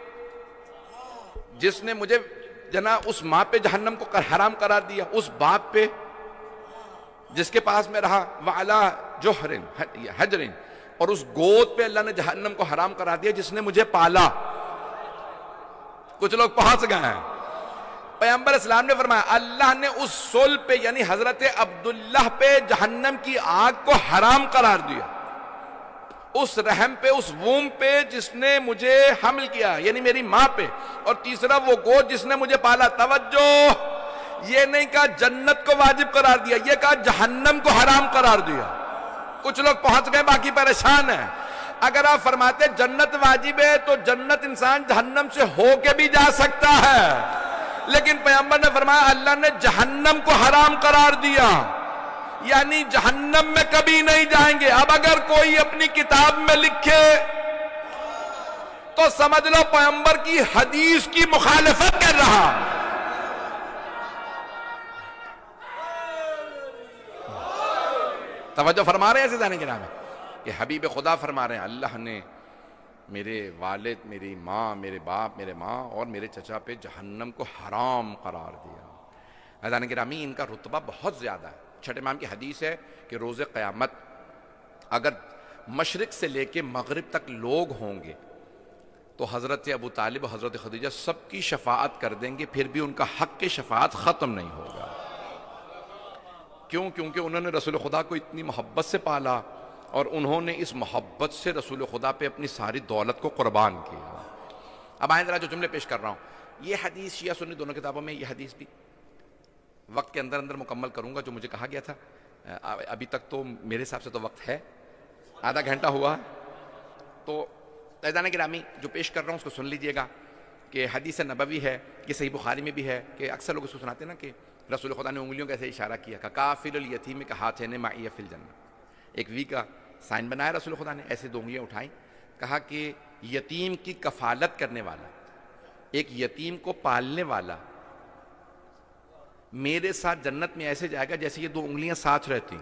جس نے مجھے جنا، اس ماں پہ جہنم کو حرام قرار دیا، اس باپ پہ جس کے پاس میں رہا، وعلی جوہر حجر، اور اس گود پہ اللہ نے جہنم کو حرام قرار دیا جس نے مجھے پالا۔ کچھ لوگ پہنچ گئے ہیں۔ پیغمبر اسلام نے فرمایا اللہ نے اس صلب پہ یعنی حضرت عبداللہ پہ جہنم کی آگ کو حرام قرار دیا، اس رحم پہ، اس ووم پہ جس نے مجھے حمل کیا یعنی میری ماں پہ، اور تیسرا وہ گود جس نے مجھے پالا۔ توجہ، یہ نہیں کہا جنت کو واجب قرار دیا، یہ کہا جہنم کو حرام قرار دیا۔ کچھ لوگ پہنچ گئے، باقی پریشان ہیں۔ اگر آپ فرماتے جنت واجب ہے تو جنت انسان جہنم سے ہو کے بھی جا سکتا ہے، لیکن پیغمبر نے فرمایا اللہ نے جہنم کو حرام قرار دیا، یعنی جہنم میں کبھی نہیں جائیں گے۔ اب اگر کوئی اپنی کتاب میں لکھے تو سمجھ لو پیغمبر کی حدیث کی مخالفت کر رہا۔ توجہ فرما رہے ہیں ایسے جانے کے نام ہے کہ حبیب خدا فرما رہے ہیں اللہ نے میرے والد، میری ماں، میرے باپ، میرے ماں اور میرے چچا پہ جہنم کو حرام قرار دیا۔ عزیزان گرامی، ان کا رتبہ بہت زیادہ ہے۔ چھٹے امام کی حدیث ہے کہ روز قیامت اگر مشرق سے لے کے مغرب تک لوگ ہوں گے تو حضرت ابو طالب و حضرت خدیجہ سب کی شفاعت کر دیں گے، پھر بھی ان کا حق کی شفاعت ختم نہیں ہوگا۔ کیوں؟ کیونکہ انہوں نے رسول خدا کو اتنی محبت سے پالا اور انہوں نے اس محبت سے رسول خدا پہ اپنی ساری دولت کو قربان کیا۔ اب آئیں ذرا جو جملے پیش کر رہا ہوں، یہ حدیث شیعہ سنی دونوں کتابوں میں، یہ حدیث بھی وقت کے اندر اندر مکمل کروں گا جو مجھے کہا گیا تھا۔ ابھی تک تو میرے حساب سے تو وقت ہے، آدھا گھنٹہ ہوا، تو عزیزان گرامی جو پیش کر رہا ہوں اس کو سن لیجئے گا کہ حدیث نبوی ہے، یہ صحیح بخاری میں بھی ہے کہ اکثر لوگ اس کو سناتے ہیں نا کہ رسول خدا نے انگلیوں کا ایسے اشارہ کیا کہ کافل الیتیم کا ہاتھین معی فی الجنہ، ایک وی کا سائن بنایا رسول خدا نے، ایسے دو انگلیاں اٹھائیں، کہا کہ یتیم کی کفالت کرنے والا، ایک یتیم کو پالنے والا میرے ساتھ جنت میں ایسے جائے گا جیسے یہ دو انگلیاں ساتھ رہتی۔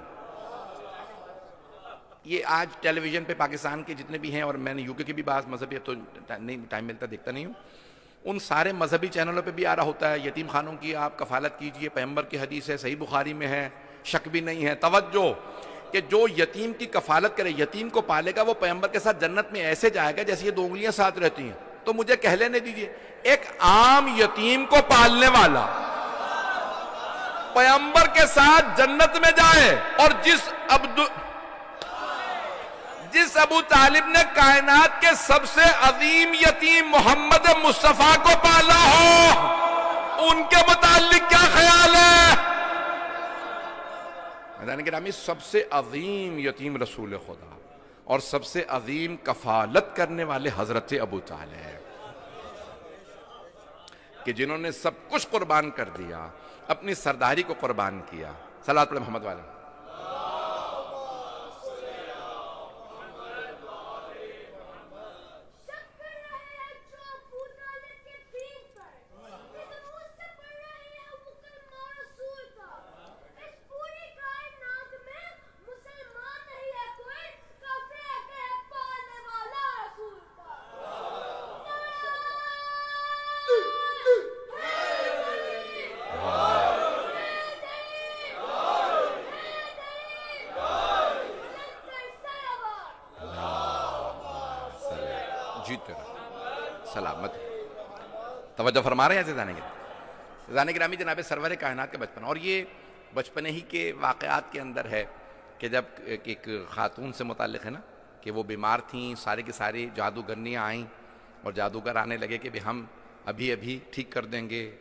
یہ آج ٹیلی ویژن پہ پاکستان کے جتنے بھی ہیں، اور میں نے یو کے کی بھی بعض مذہبی، اب تو نہیں ٹائم ملتا دیکھتا نہیں ہوں، ان سارے مذہبی چینلوں پہ بھی آ رہا ہوتا ہے یتیم خانوں کی آپ کفالت کیجئے، پیغمبر کی حدیث ہے، صحیح بخاری میں ہے، شک بھی نہیں ہے۔ توجہ کہ جو یتیم کی کفالت کرے، یتیم کو پالے گا، وہ پیغمبر کے ساتھ جنت میں ایسے جائے گا جیسے یہ دو انگلیاں ساتھ رہتی ہیں۔ تو مجھے کہہ لینے دیجئے، ایک عام یتیم کو پالنے والا پیغمبر کے ساتھ جنت میں جائے، اور جس عبد جس ابو طالب نے کائنات کے سب سے عظیم یتیم محمد مصطفیٰ کو پالا ہو، ان کے متعلق کیا خیال ہے؟ میدان گرامی، سب سے عظیم یتیم رسول خدا اور سب سے عظیم کفالت کرنے والے حضرت ابو طالب۔ کہ جنہوں نے سب کچھ قربان کر دیا، اپنی سرداری کو قربان کیا. صلوات پڑھیں محمد والے. سلامت. توجہ فرما رہے ہیں عزیزان گرامی. عزیزان گرامی جناب سرور کائنات کے بچپن، اور یہ بچپنے ہی کے واقعات کے اندر ہے کہ جب ایک خاتون سے متعلق ہے نا کہ وہ بیمار تھیں، سارے کی ساری جادوگرنیاں آئیں اور جادوگر آنے لگے کہ بھی ہم ابھی ابھی ٹھیک کر دیں گے.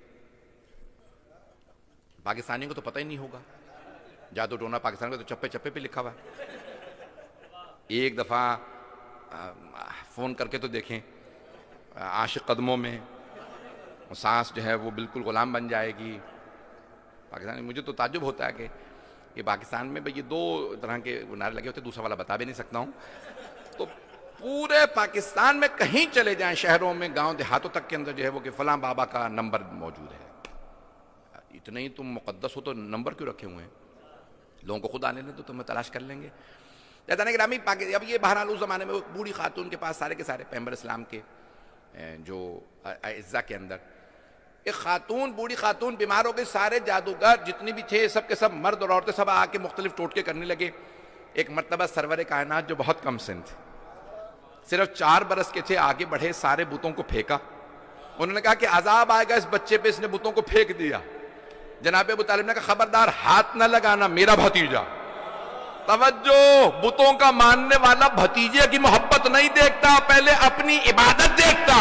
پاکستانیوں کو تو پتہ ہی نہیں ہوگا جادو ٹونا، پاکستان کو تو چپے چپے پہ لکھا ہوا ہے. ایک دفعہ فون کر کے تو دیکھیں عاشق قدموں میں، سانس جو ہے وہ بالکل غلام بن جائے گی. پاکستان مجھے تو تعجب ہوتا ہے کہ کہ پاکستان میں بھئی یہ دو طرح کے نعرے لگے ہوتے، دوسرا والا بتا بھی نہیں سکتا ہوں. تو پورے پاکستان میں کہیں چلے جائیں، شہروں میں، گاؤں دیہاتوں تک کے اندر جو ہے وہ کہ فلاں بابا کا نمبر موجود ہے. اتنے ہی تم مقدس ہو تو نمبر کیوں رکھے ہوئے ہیں؟ لوگوں کو خود آنے دیں تو تمہیں تلاش کر لیں گے. جیسا کہ گرامی اب یہ بہرحال اس زمانے میں بوڑھی خاتون کے پاس سارے کے سارے پیغمبر اسلام کے جو اعزاء کے اندر ایک خاتون، بوڑھی خاتون بیمار ہو گئی. سارے جادوگر جتنی بھی تھے سب کے سب مرد اور عورتیں سب آ کے مختلف ٹوٹکے کرنے لگے. ایک مرتبہ سرور کائنات جو بہت کم سن تھے، صرف چار برس کے تھے، آگے بڑھے، سارے بتوں کو پھینکا. انہوں نے کہا کہ عذاب آئے گا اس بچے پہ، اس نے بتوں کو پھینک دیا. جناب ابو طالب نے کہا خبردار ہاتھ نہ لگانا، میرا بھتیجا. توجہ، بتوں کا ماننے والا بھتیجے کی محبت نہیں دیکھتا، پہلے اپنی عبادت دیکھتا.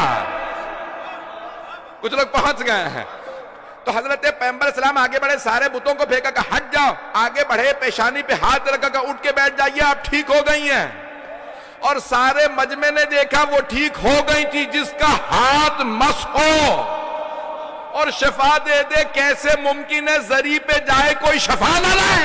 کچھ لوگ پہنچ گئے ہیں. تو حضرت پیغمبر اسلام آگے بڑھے، سارے بتوں کو پھینکا کہ ہٹ جاؤ. آگے بڑھے، پیشانی پہ ہاتھ رکھا کہ اٹھ کے بیٹھ جائیے، آپ ٹھیک ہو گئی ہیں. اور سارے مجمع نے دیکھا وہ ٹھیک ہو گئی تھی. جس کا ہاتھ مس ہو اور شفا دے دے، کیسے ممکن ہے زری پہ جائے کوئی شفا نہ لائے؟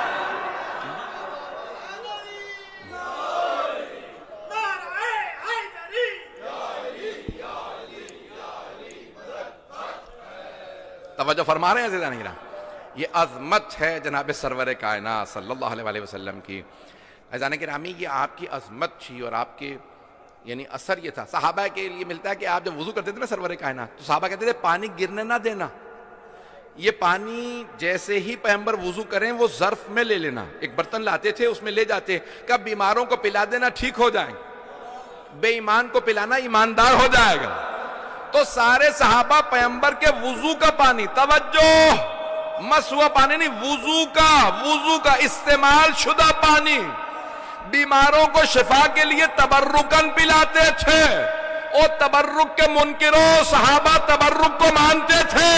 توجہ فرما رہے ہیں عزیزان گرامی. یہ عظمت ہے جناب سرور کائنات صلی اللہ علیہ وسلم کی. عزیزان گرامی یہ آپ کی عظمت تھی اور آپ کے یعنی اثر یہ تھا. صحابہ کے لیے ملتا ہے کہ آپ جب وضو کرتے تھے نا سرور کائنات، تو صحابہ کہتے تھے پانی گرنے نہ دینا. یہ پانی جیسے ہی پیغمبر وضو کریں وہ ظرف میں لے لینا. ایک برتن لاتے تھے، اس میں لے جاتے. کب بیماروں کو پلا دینا، ٹھیک ہو جائیں. بے ایمان کو پلانا، ایماندار ہو جائے گا. تو سارے صحابہ پیغمبر کے وضو کا پانی، توجہ، مس ہوا پانی نہیں، وضو کا وضو کا استعمال شدہ پانی بیماروں کو شفا کے لیے تبرکن پلاتے تھے. اور تبرک کے منکروں صحابہ تبرک کو مانتے تھے.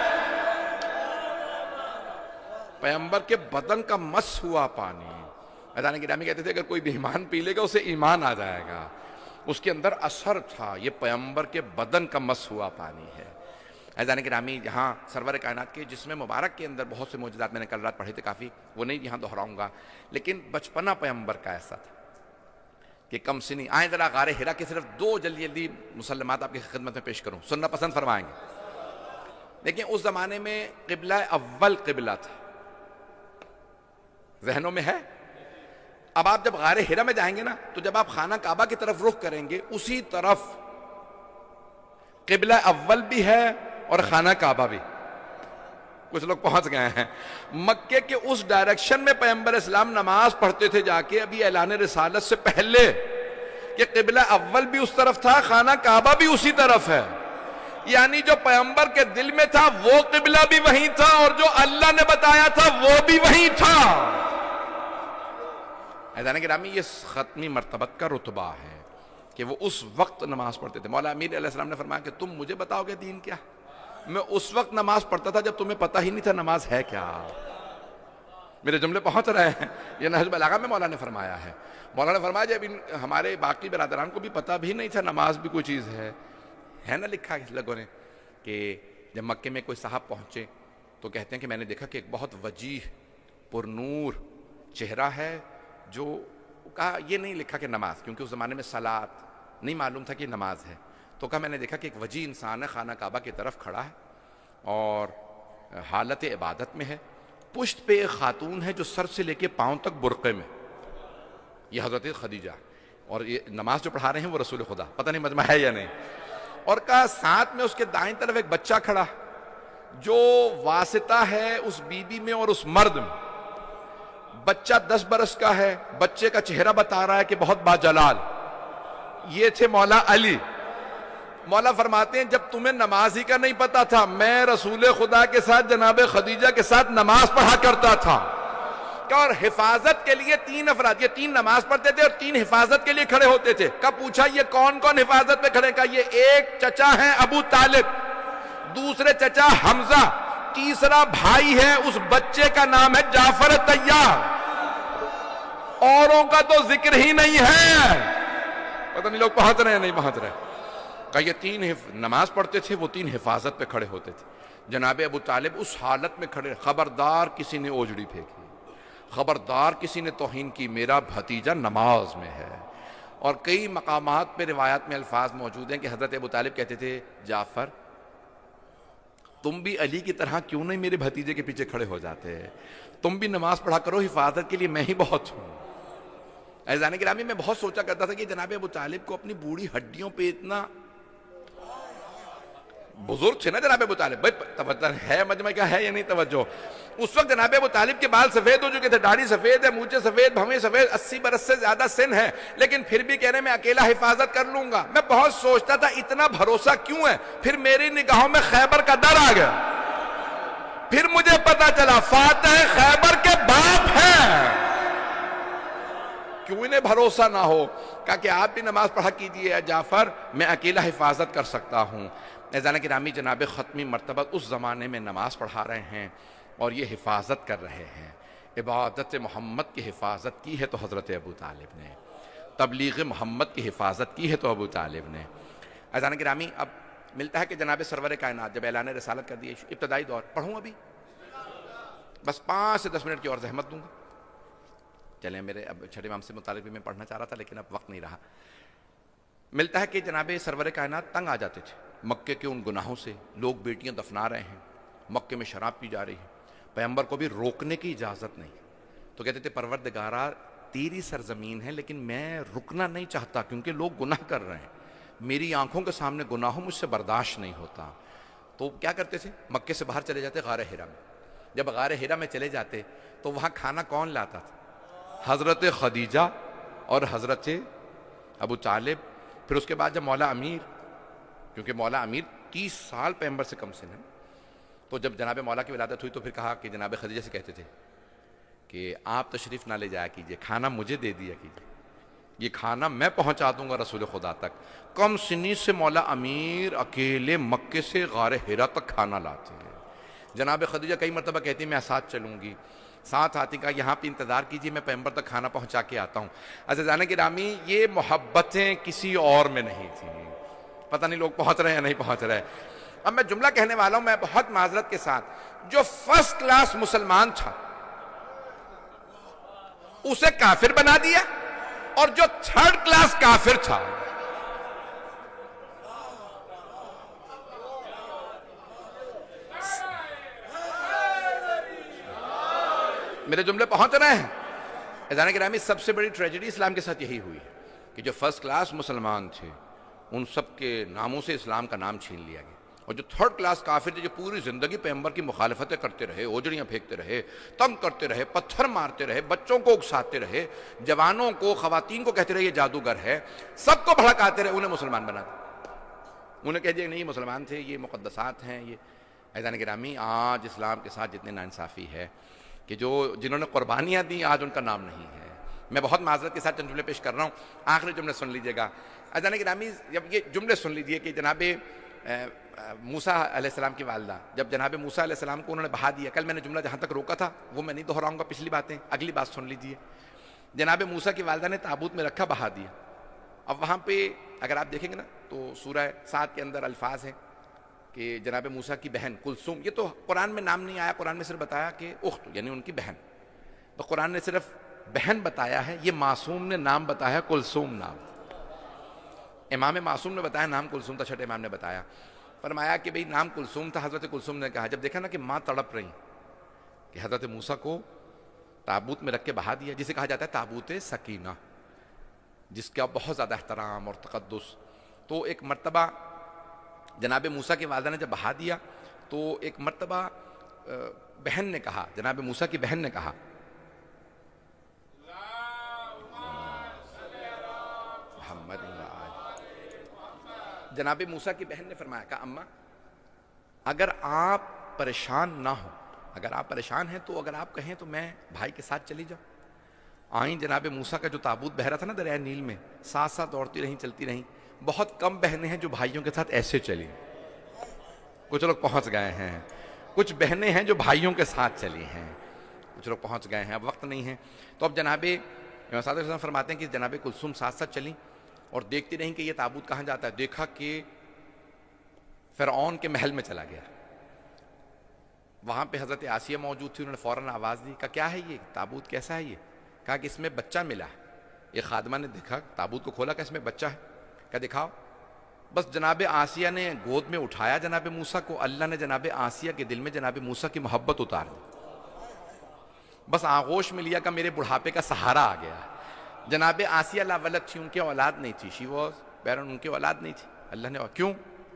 پیغمبر کے بدن کا مس ہوا پانی، عزیزان گرامی کہتے تھے اگر کوئی بھی ایمان پی لے گا اسے ایمان آ جائے گا. اس کے اندر اثر تھا. یہ پیغمبر کے بدن کا مس ہوا پانی ہے. عزیزان گرامی یہاں سرور کائنات کے جسم مبارک کے اندر بہت سے معجزات میں نے کل رات پڑھے تھے کافی، وہ نہیں یہاں دہراؤں گا. لیکن بچپنا پیغمبر کا ایسا تھا کہ کم سنی. آئیں ذرا غار حرا کے صرف دو جلدی جلدی مسلمات آپ کی خدمت میں پیش کروں، سننا پسند فرمائیں گے. دیکھیں اس زمانے میں قبلہ اول قبلہ تھا، ذہنوں میں ہے. اب آپ جب غار حرا میں جائیں گے نا تو جب آپ خانہ کعبہ کی طرف رخ کریں گے اسی طرف قبلہ اول بھی ہے اور خانہ کعبہ بھی. کچھ لوگ پہنچ گئے ہیں. مکے کے اس ڈائریکشن میں پیغمبر اسلام نماز پڑھتے تھے جا کے ابھی اعلان رسالت سے پہلے، کہ قبلہ اول بھی اس طرف تھا، خانہ کعبہ بھی اسی طرف ہے. یعنی جو پیغمبر کے دل میں تھا وہ قبلہ بھی وہیں تھا اور جو اللہ نے بتایا تھا وہ بھی وہیں تھا. عزیزان گرامی یہ ختمی مرتبت کا رتبہ ہے کہ وہ اس وقت نماز پڑھتے تھے. مولا امیر علیہ السلام نے فرمایا کہ تم مجھے بتاؤ گے دین کیا؟ میں اس وقت نماز پڑھتا تھا جب تمہیں پتہ ہی نہیں تھا نماز ہے کیا. میرے جملے پہنچ رہے ہیں. یہ نہج البلاغہ میں مولا نے فرمایا ہے. مولا نے فرمایا جب ہمارے باقی برادران کو بھی پتہ بھی نہیں تھا نماز بھی کوئی چیز ہے. ہے نا لکھا ہے لوگوں نے کہ جب مکے میں کوئی صاحب پہنچے تو کہتے ہیں کہ میں نے دیکھا کہ ایک بہت وجیح پر نور چہرہ ہے، جو کہا یہ نہیں لکھا کہ نماز، کیونکہ اس زمانے میں صلاۃ نہیں معلوم تھا کہ نماز ہے، تو کہا میں نے دیکھا کہ ایک وجیح انسان ہے، خانہ کعبہ کی طرف کھڑا ہے اور حالت عبادت میں ہے، پشت پہ ایک خاتون ہے جو سر سے لے کے پاؤں تک برقعے میں، یہ حضرت خدیجہ، اور یہ نماز جو پڑھا رہے ہیں وہ رسول خدا، پتہ نہیں مجمع ہے یا نہیں، اور کہا ساتھ میں اس کے دائیں طرف ایک بچہ کھڑا جو واسطہ ہے اس بی بی میں اور اس مرد میں، بچہ دس برس کا ہے، بچے کا چہرہ بتا رہا ہے کہ بہت باجلال، یہ تھے مولا علی۔ مولا فرماتے ہیں جب تمہیں نماز ہی کا نہیں پتا تھا، میں رسول خدا کے ساتھ جناب خدیجہ کے ساتھ نماز پڑھا کرتا تھا، اور حفاظت کے لیے تین افراد، یہ تین نماز پڑھتے تھے اور تین حفاظت کے لیے کھڑے ہوتے تھے۔ کب پوچھا یہ کون کون حفاظت پہ کھڑے؟ کہا یہ ایک چچا ہے ابو طالب، دوسرے چچا حمزہ، تیسرا بھائی ہے اس بچے کا نام ہے جعفر طیار، اوروں کا تو ذکر ہی نہیں ہے۔ پتہ نہیں لوگ پہنچ رہے ہیں نہیں پہنچ رہے۔ کہا یہ تین نماز پڑھتے تھے، وہ تین حفاظت پہ کھڑے ہوتے تھے۔ جناب ابو طالب اس حالت میں کھڑے، خبردار کسی نے اوجڑی پھینکی، خبردار کسی نے توہین کی، میرا بھتیجا نماز میں ہے۔ اور کئی مقامات پہ روایات میں الفاظ موجود ہیں کہ حضرت ابو طالب کہتے تھے جعفر تم بھی علی کی طرح کیوں نہیں میرے بھتیجے کے پیچھے کھڑے ہو جاتے، تم بھی نماز پڑھا کرو، حفاظت کے لیے میں ہی بہت ہوں۔ عزیزان گرامی میں بہت سوچا کرتا تھا کہ جناب ابو طالب کو اپنی بوڑھی ہڈیوں پہ اتنا، بزرگ تھے نا جناب ابو طالب، بھائی توجہ ہے مجمع کیا ہے یا نہیں توجہ؟ اس وقت جناب ابو طالب کے بال سفید ہو چکے تھے، داڑھی سفید ہے، مونچھیں سفید، بھویں سفید، اسی برس سے زیادہ سن ہے، لیکن پھر بھی کہہ رہے میں اکیلا حفاظت کر لوں گا۔ میں بہت سوچتا تھا اتنا بھروسہ کیوں ہے؟ پھر میری نگاہوں میں خیبر کا ڈر آ گیا، پھر مجھے پتا چلا فاتح خیبر کے باپ ہیں، کیوں انہیں بھروسہ نہ ہو؟ کہا کہ آپ بھی نماز پڑھا کیجئے جعفر، میں اکیلا حفاظت کر سکتا ہوں۔ عزیزان گرامی جناب ختمی مرتبہ اس زمانے میں نماز پڑھا رہے ہیں اور یہ حفاظت کر رہے ہیں۔ عبادت محمد کی حفاظت کی ہے تو حضرت ابو طالب نے، تبلیغ محمد کی حفاظت کی ہے تو ابو طالب نے۔ عزیزان گرامی اب ملتا ہے کہ جناب سرور کائنات جب اعلان رسالت کر دیے، ابتدائی دور پڑھوں ابھی بس پانچ سے دس منٹ کی اور زحمت دوں گا، چلیں میرے اب چھٹے امام سے متعلق بھی میں پڑھنا چاہ رہا تھا لیکن اب وقت نہیں رہا۔ ملتا ہے کہ جناب سرور کائنات تنگ آ جاتے تھے مکے کے ان گناہوں سے، لوگ بیٹیاں دفنا رہے ہیں، مکے میں شراب پی جا رہی ہے، پیغمبر کو بھی روکنے کی اجازت نہیں، تو کہتے تھے پروردگارا تیری سرزمین ہے لیکن میں رکنا نہیں چاہتا کیونکہ لوگ گناہ کر رہے ہیں، میری آنکھوں کے سامنے گناہ ہو، مجھ سے برداشت نہیں ہوتا۔ تو کیا کرتے تھے؟ مکے سے باہر چلے جاتے غار حرا میں، جب غار حرا میں چلے جاتے تو وہاں کھانا کون لاتا تھا؟ حضرت خدیجہ اور حضرت ابو طالب۔ پھر اس کے بعد جب مولا امیر، کیونکہ مولا امیر تیس سال پیغمبر سے کم سن ہے، تو جب جناب مولا کی ولادت ہوئی تو پھر کہا کہ جناب خدیجہ سے کہتے تھے کہ آپ تشریف نہ لے جایا کیجئے، کھانا مجھے دے دیا کیجئے، یہ کھانا میں پہنچا دوں گا رسول خدا تک۔ کم سنی سے مولا امیر اکیلے مکے سے غار حرا تک کھانا لاتے ہیں۔ جناب خدیجہ کئی مرتبہ کہتی ہیں میں ساتھ چلوں گی، ساتھ آتی کہا یہاں پہ انتظار کیجیے میں پیغمبر تک کھانا پہنچا کے آتا ہوں۔ عزیزان گرامی یہ محبتیں کسی اور میں نہیں تھیں، پتہ نہیں لوگ پہنچ رہے ہیں یا نہیں پہنچ رہے۔ اب میں جملہ کہنے والا ہوں میں بہت معذرت کے ساتھ، جو فرسٹ کلاس مسلمان تھا اسے کافر بنا دیا، اور جو تھرڈ کلاس کافر تھا میرے جملے پہنچ رہے ہیں؟ عزیزان گرامی سب سے بڑی ٹریجڈی اسلام کے ساتھ یہی ہوئی ہے کہ جو فرسٹ کلاس مسلمان تھے ان سب کے ناموں سے اسلام کا نام چھین لیا گیا، اور جو تھرڈ کلاس کافر تھے جو پوری زندگی پیغمبر کی مخالفتیں کرتے رہے، اوجڑیاں پھینکتے رہے، تنگ کرتے رہے، پتھر مارتے رہے، بچوں کو اکساتے رہے، جوانوں کو خواتین کو کہتے رہے یہ جادوگر ہے، سب کو بھڑکاتے رہے، انہیں مسلمان بنا دیا، انہیں کہہ دیا نہیں یہ مسلمان تھے، یہ مقدسات ہیں یہ۔ عزیزان گرامی آج اسلام کے ساتھ جتنے ناانصافی ہے کہ جو جنہوں نے قربانیاں دیں آج ان کا نام نہیں ہے۔ میں بہت معذرت کے ساتھ چند جملے پیش کر رہا ہوں، آخری جملے سن لیجئے گا۔ عزیزان گرامی جب یہ جملے سن لیجئے کہ جناب موسیٰ علیہ السلام کی والدہ، جب جناب موسیٰ علیہ السلام کو انہوں نے بہا دیا، کل میں نے جملہ جہاں تک روکا تھا وہ میں نہیں دہراؤں گا، پچھلی باتیں اگلی بات سن لیجئے۔ جناب موسیٰ کی والدہ نے تابوت میں رکھا، بہا دیا۔ اب وہاں پہ اگر آپ دیکھیں گے نا تو سورہ سعد کے اندر الفاظ ہیں کہ جناب موسیٰ کی بہن کلثوم، یہ تو قرآن میں نام نہیں آیا، قرآن میں صرف بتایا کہ اخت یعنی ان کی بہن، تو قرآن نے صرف بہن بتایا ہے، یہ معصوم نے نام بتایا کلثوم نام، امام معصوم نے بتایا نام کلثوم تھا، چھٹے امام نے بتایا، فرمایا کہ بھئی نام کلثوم تھا۔ حضرت کلثوم نے کہا جب دیکھا نا کہ ماں تڑپ رہی کہ حضرت موسیٰ کو تابوت میں رکھ کے بہا دیا، جسے کہا جاتا ہے تابوت سکینہ، جس کا بہت زیادہ احترام اور تقدس، تو ایک مرتبہ جناب موسیٰ کی والدہ نے جب بہا دیا تو ایک مرتبہ بہن نے کہا، جناب موسیٰ کی بہن نے کہا محمد، جناب موسیٰ کی بہن نے فرمایا کہ اماں اگر آپ پریشان نہ ہو، اگر آپ پریشان ہیں تو اگر آپ کہیں تو میں بھائی کے ساتھ چلی جاؤں۔ آئیں جناب موسیٰ کا جو تابوت بہ رہا تھا نا دریائے نیل میں، ساتھ ساتھ دوڑتی رہیں چلتی رہیں، بہت کم بہنیں ہیں جو بھائیوں کے ساتھ ایسے چلی، کچھ لوگ پہنچ گئے ہیں، کچھ بہنیں ہیں جو بھائیوں کے ساتھ چلی ہیں، کچھ لوگ پہنچ گئے ہیں، اب وقت نہیں ہے، تو اب جناب امام صادق علیہ السلام فرماتے ہیں کہ جناب کلثوم ساتھ ساتھ چلیں اور دیکھتی رہیں کہ یہ تابوت کہاں جاتا ہے، دیکھا کہ فرعون کے محل میں چلا گیا، وہاں پہ حضرت آسیہ موجود تھی، انہوں نے فوراً آواز دی، کہا کیا ہے یہ تابوت، کیسا ہے یہ، کہا کہ اس میں بچہ ملا ہے، ایک خادمہ نے دیکھا تابوت کو کھولا کہ اس میں بچہ ہے، کہا دکھاؤ، بس جناب آسیہ نے گود میں اٹھایا جناب موسیٰ کو، اللہ نے جناب آسیہ کے دل میں جناب موسیٰ کی محبت اتار دی، بس آغوش میں لیا کہ میرے بڑھاپے کا سہارا آ گیا۔ جناب آسیہ لا ولد تھی، ان کے اولاد نہیں تھی، شی واز بیرن، ان کے اولاد نہیں تھی، اللہ نے کیوں؟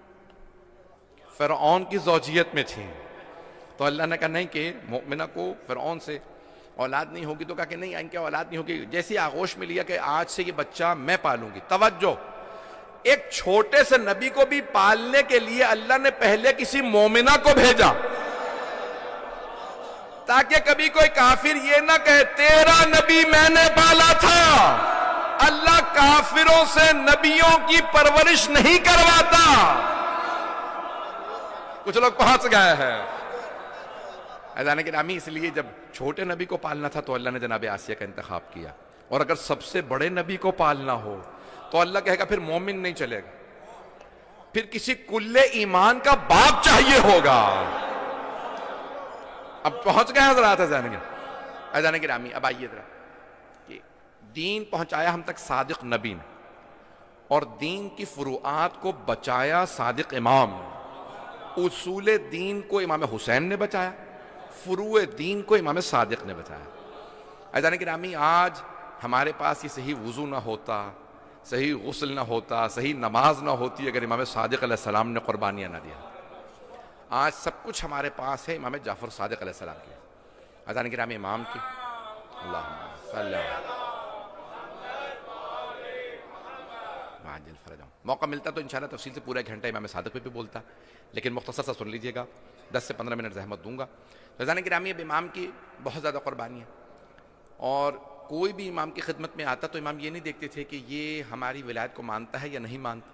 فرعون کی زوجیت میں تھی، تو اللہ نے کہا نہیں کہ مؤمنہ کو فرعون سے اولاد نہیں ہوگی، تو کہا کہ نہیں ان کے اولاد نہیں ہوگی، جیسی آغوش میں لیا کہ آج سے یہ بچہ میں پالوں گی۔ توجہ، ایک چھوٹے سے نبی کو بھی پالنے کے لیے اللہ نے پہلے کسی مومنہ کو بھیجا، تاکہ کبھی کوئی کافر یہ نہ کہے تیرا نبی میں نے پالا تھا۔ اللہ کافروں سے نبیوں کی پرورش نہیں کرواتا۔ کچھ لوگ پہنچ گئے ہیں اذان گرامی، اس لیے جب چھوٹے نبی کو پالنا تھا تو اللہ نے جناب آسیہ کا انتخاب کیا، اور اگر سب سے بڑے نبی کو پالنا ہو تو اللہ کہے گا پھر مومن نہیں چلے گا، پھر کسی کل ایمان کا باپ چاہیے ہوگا۔ اب پہنچ گئے حضرات اذان گرامی، اب آئیے ذرا کہ دین پہنچایا ہم تک صادق نبی نے، اور دین کی فروعات کو بچایا صادق امام نے، اصول دین کو امام حسین نے بچایا، فروع دین کو امام صادق نے بچایا۔ اذان گرامی، آج ہمارے پاس یہ صحیح وضو نہ ہوتا، صحیح غسل نہ ہوتا، صحیح نماز نہ ہوتی اگر امام صادق علیہ السلام نے قربانیاں نہ دیا۔ آج سب کچھ ہمارے پاس ہے امام جعفر صادق علیہ السلام کی، اذان گرامی امام کی، اللہم صلی اللہ علیہ وسلم۔ موقع ملتا تو انشاءاللہ تفصیل سے پورا ایک گھنٹہ امام صادق پہ بھی بولتا، لیکن مختصر سا سن لیجئے گا، دس سے پندرہ منٹ زحمت دوں گا۔ اذان گرامی، اب امام کی بہت زیادہ قربانی ہے، اور کوئی بھی امام کی خدمت میں آتا تو امام یہ نہیں دیکھتے تھے کہ یہ ہماری ولایت کو مانتا ہے یا نہیں مانتا۔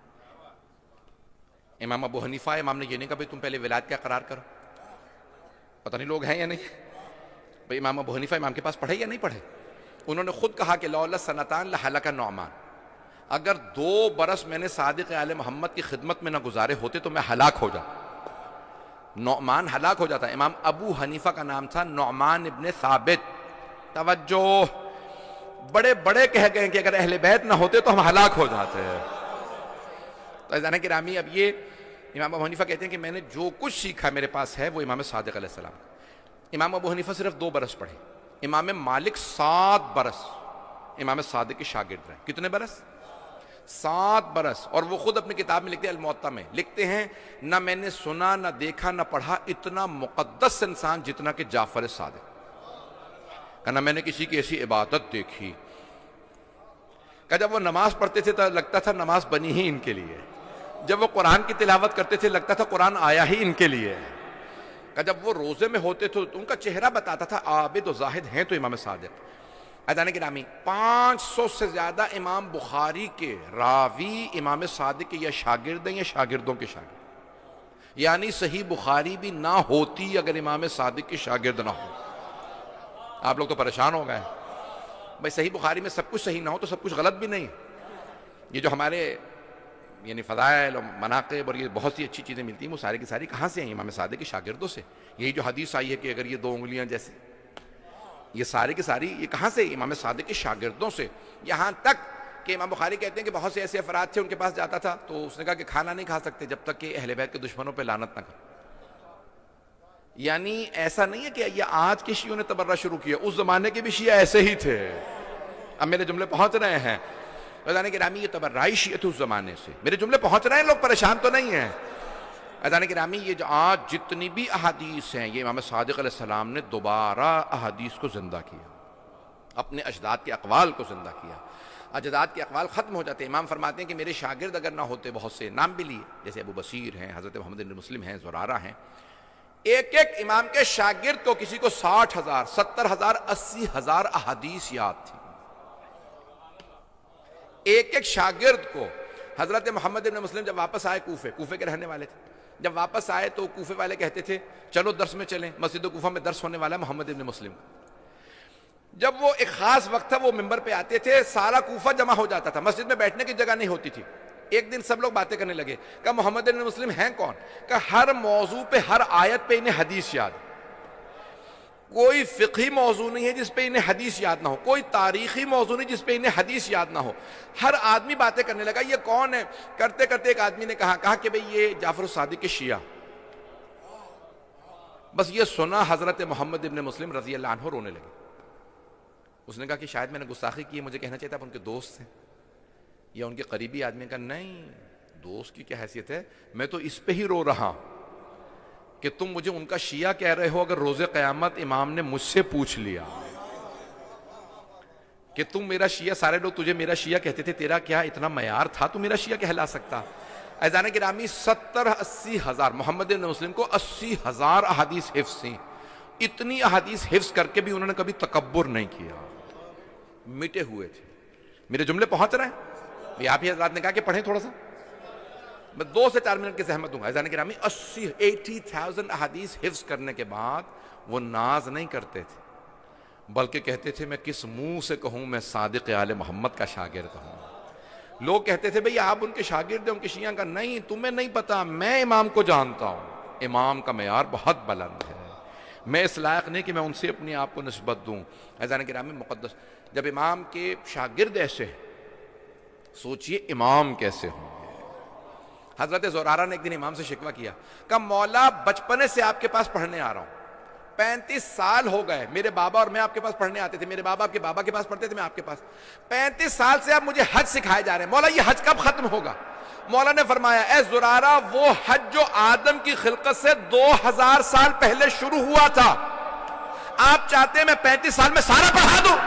امام ابو حنیفہ، امام نے یہ نہیں کہا بھئی تم پہلے ولایت کا قرار کرو، پتہ نہیں لوگ ہیں یا نہیں بھئی امام ابو حنیفہ امام کے پاس پڑھے یا نہیں پڑھے، انہوں نے خود کہا کہ لولا سنتان لہلک نعمان، اگر دو برس میں نے صادق آل محمد کی خدمت میں نہ گزارے ہوتے تو میں ہلاک ہو جاتا، نعمان ہلاک ہو جاتا۔ امام ابو حنیفہ کا نام تھا نعمان ابن ثابت۔ توجہ، بڑے بڑے کہہ گئے کہ اگر اہل بیت نہ ہوتے تو ہم ہلاک ہو جاتے ہیں۔ تو اذان گرامی، اب یہ امام ابو حنیفہ کہتے ہیں کہ میں نے جو کچھ سیکھا میرے پاس ہے وہ امام صادق علیہ السلام۔ امام ابو حنیفہ صرف دو برس پڑھے، امام مالک سات برس امام صادق کے شاگرد رہے۔ کتنے برس؟ سات برس۔ اور وہ خود اپنی کتاب میں لکھتے ہیں، الموطا میں لکھتے ہیں، نہ میں نے سنا نہ دیکھا نہ پڑھا اتنا مقدس انسان جتنا کہ جعفر صادق، کہ نہ میں نے کسی کی ایسی عبادت دیکھی، کہ جب وہ نماز پڑھتے تھے تو لگتا تھا نماز بنی ہی ان کے لیے، جب وہ قرآن کی تلاوت کرتے تھے لگتا تھا قرآن آیا ہی ان کے لیے، کہ جب وہ روزے میں ہوتے تھے تو ان کا چہرہ بتاتا تھا عابد و زاہد ہیں تو امام صادق۔ اذان گرامی، پانچ سو سے زیادہ امام بخاری کے راوی امام صادق کے یا شاگرد ہیں یا شاگردوں کے شاگرد، یعنی صحیح بخاری بھی نہ ہوتی اگر امام صادق کے شاگرد نہ ہو۔ آپ لوگ تو پریشان ہو گئے بھائی، صحیح بخاری میں سب کچھ صحیح نہ ہو تو سب کچھ غلط بھی نہیں۔ یہ جو ہمارے یعنی فضائل اور مناقب اور یہ بہت سی اچھی چیزیں ملتی ہیں، وہ ساری کی ساری کہاں سے ہیں؟ امام صادق کے شاگردوں سے. یہی جو حدیث آئی ہے کہ اگر یہ دو انگلیاں جیسے، یہ ساری کی ساری یہ کہاں سے؟ امام صادق کے شاگردوں سے. یہاں تک کہ امام بخاری کہتے ہیں کہ بہت سے ایسے افراد تھے ان کے پاس جاتا تھا تو اس نے کہا کہ کھانا نہیں کھا سکتے جب تک کہ اہل بیت کے دشمنوں پہ لعنت نہ کرو. یعنی ایسا نہیں ہے کہ یہ آج کے شیعوں نے تبرہ شروع کیا، اس زمانے کے بھی شیعہ ایسے ہی تھے. اب میرے جملے پہنچ رہے ہیں؟ اذان گرامی یہ تبرعی شیعت اس زمانے سے. میرے جملے پہنچ رہے ہیں؟ لوگ پریشان تو نہیں ہیں؟ اذان گرامی یہ جو آج جتنی بھی احادیث ہیں یہ امام صادق علیہ السلام نے دوبارہ احادیث کو زندہ کیا، اپنے اجداد کے اقوال کو زندہ کیا. اجداد کے اقوال ختم ہو جاتے ہیں. امام فرماتے ہیں کہ میرے شاگرد اگر نہ ہوتے، بہت سے نام بھی لیے جیسے ابو بصیر ہیں، حضرت محمد بن مسلم ہیں، زرارہ ہیں، ایک ایک امام کے شاگرد کو کسی کو ساٹھ ہزار ستر ہزار اسی ہزار احادیث یاد تھی. ایک ایک شاگرد کو. حضرت محمد بن مسلم جب واپس آئے کوفے، کوفے کے رہنے والے تھے، جب واپس آئے تو کوفے والے کہتے تھے چلو درس میں چلیں، مسجد کوفہ میں درس ہونے والا ہے محمد بن مسلم. جب وہ ایک خاص وقت تھا وہ ممبر پہ آتے تھے، سارا کوفہ جمع ہو جاتا تھا، مسجد میں بیٹھنے کی جگہ نہیں ہوتی تھی. ایک دن سب لوگ باتیں کرنے لگے، کہا محمد بن مسلم ہیں کون؟ کہا ہر موضوع پہ ہر آیت پہ انہیں حدیث یاد. کوئی فقہی موضوع نہیں ہے جس پہ انہیں حدیث یاد نہ ہو، کوئی تاریخی موضوع نہیں جس پہ انہیں حدیث یاد نہ ہو. ہر آدمی باتیں کرنے لگا یہ کون ہے؟ کرتے کرتے ایک آدمی نے کہا کہا کہ بھئی یہ جعفر الصادق کے شیعہ. بس یہ سنا حضرت محمد بن مسلم رضی اللہ عنہ رونے لگے. اس نے کہا کہ شاید میں نے گستاخی کی، مجھے کہنا چاہیے تھا آپ ان کے دوست ہیں یا ان کے قریبی آدمی. کا نہیں، دوست کی کیا حیثیت ہے، میں تو اس پہ ہی رو رہا کہ تم مجھے ان کا شیعہ کہہ رہے ہو. اگر روز قیامت امام نے مجھ سے پوچھ لیا کہ تم میرا شیعہ، سارے لوگ تجھے میرا شیعہ کہتے تھے، تیرا کیا اتنا معیار تھا تو میرا شیعہ کہلا سکتا؟ اذان گرامی ستر اسی ہزار محمد بن مسلم کو اسی ہزار احادیث حفظ تھیں. اتنی احادیث حفظ کر کے بھی انہوں نے کبھی تکبر نہیں کیا، مٹے ہوئے تھے. میرے جملے پہنچ رہے ہیں؟ یہ آپ ہی حضرات نے کہا کہ پڑھیں تھوڑا سا، میں دو سے چار منٹ کی زحمت دوں گا. اذان گرامی اسی ایٹی تھاؤزینڈ احادیث حفظ کرنے کے بعد وہ ناز نہیں کرتے تھے، بلکہ کہتے تھے میں کس منہ سے کہوں میں صادق آل محمد کا شاگرد ہوں. لوگ کہتے تھے بھئی آپ ان کے شاگرد ہیں، ان کے شیعہ کا. نہیں، تمہیں نہیں پتا، میں امام کو جانتا ہوں، امام کا معیار بہت بلند ہے، میں اس لائق نہیں کہ میں ان سے اپنی آپ کو نسبت دوں. اذان گرامی مقدس، جب امام کے شاگرد ایسے ہیں سوچئے امام کیسے ہوں. حضرت زرارہ نے ایک دن امام سے شکوہ کیا، کہ مولا بچپنے سے آپ کے پاس پڑھنے آ رہا ہوں، پینتیس سال ہو گئے، میرے بابا اور میں آپ کے پاس پڑھنے آتے تھے، میرے بابا آپ کے بابا کے پاس پڑھتے تھے، میں آپ کے پاس. پینتیس سال سے آپ مجھے حج سکھائے جا رہے ہیں، مولا یہ حج کب ختم ہوگا؟ مولا نے فرمایا اے زرارہ وہ حج جو آدم کی خلقت سے دو ہزار سال پہلے شروع ہوا تھا، آپ چاہتے ہیں میں پینتیس سال میں سارا پڑھا دوں؟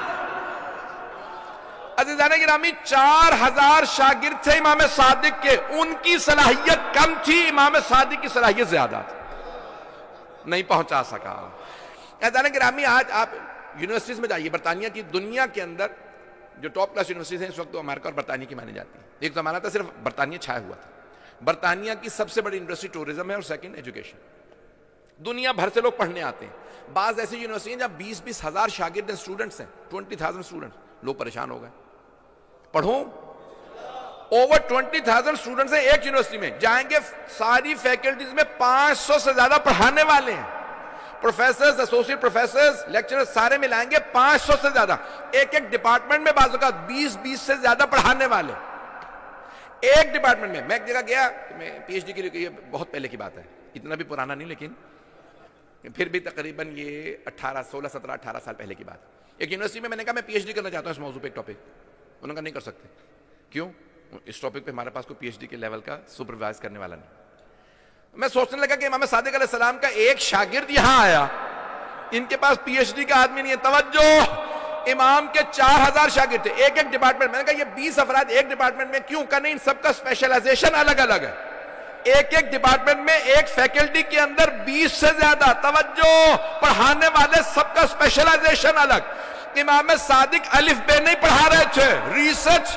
عزیزان گرامی چار ہزار شاگرد تھے امام صادق کے، ان کی صلاحیت کم تھی، امام صادق کی صلاحیت زیادہ تھی، نہیں پہنچا سکا. عزیزان گرامی آج آپ یونیورسٹیز میں جائیے، برطانیہ کی دنیا کے اندر جو ٹاپ کلاس یونیورسٹیز ہیں اس وقت تو امریکہ اور برطانیہ کی مانی جاتی ہیں. ایک زمانہ تھا صرف برطانیہ چھایا ہوا تھا. برطانیہ کی سب سے بڑی یونیورسٹی ٹورزم ہے اور سیکنڈ ایجوکیشن. دنیا بھر سے لوگ پڑھنے آتے ہیں. بعض ایسی یونیورسٹی ہیں جہاں بیس بیس ہزار شاگرد اسٹوڈنٹس ہیں، ٹوینٹی تھاؤزینڈ اسٹوڈنٹس. لوگ پریشان ہو گئے، پڑھوں اوور ٹوینٹی تھاؤزینڈ اسٹوڈنٹس ہیں ایک یونیورسٹی میں. جائیں گے ساری فیکلٹیز میں پانچ سو سے زیادہ پڑھانے والے ہیں، پروفیسرز، ایسوسیٹ پروفیسرز، لیکچرز سارے ملائیں گے پانچ سو سے زیادہ. ایک ایک ڈپارٹمنٹ میں بعض اوقات بیس بیس سے زیادہ پڑھانے والے ایک ڈپارٹمنٹ میں. میں ایک جگہ گیا، میں پی ایچ ڈی کے لیے، یہ بہت پہلے کی بات ہے، اتنا بھی پرانا نہیں لیکن پھر بھی تقریباً یہ اٹھارہ سولہ سترہ اٹھارہ سال پہلے کی بات. ایک یونیورسٹی میں میں نے کہا میں پی ایچ ڈی کرنا چاہتا ہوں اس موضوع پہ ایک ٹاپک. انہوں نے کہا نہیں کر سکتے. کیوں؟ اس ٹاپک پہ ہمارے پاس کوئی پی ایچ ڈی کے لیول کا سپروائز کرنے والا نہیں. میں سوچنے لگا کہ امام صادق علیہ السلام کا ایک شاگرد یہاں آیا، ان کے پاس پی ایچ ڈی کا آدمی نہیں ہے. توجہ، امام کے چار ہزار شاگرد تھے ایک ایک ڈپارٹمنٹ. میں نے کہا یہ بیس افراد ایک ڈپارٹمنٹ میں کیوں؟ کہ نہیں، ان سب کا اسپیشلائزیشن الگ الگ ہے. ایک ایک ڈپارٹمنٹ میں ایک فیکلٹی کے اندر بیس سے زیادہ، توجہ، پڑھانے والے سب کا اسپیشلائزیشن الگ. امام صادق الف بے نہیں پڑھا رہے تھے، ریسرچ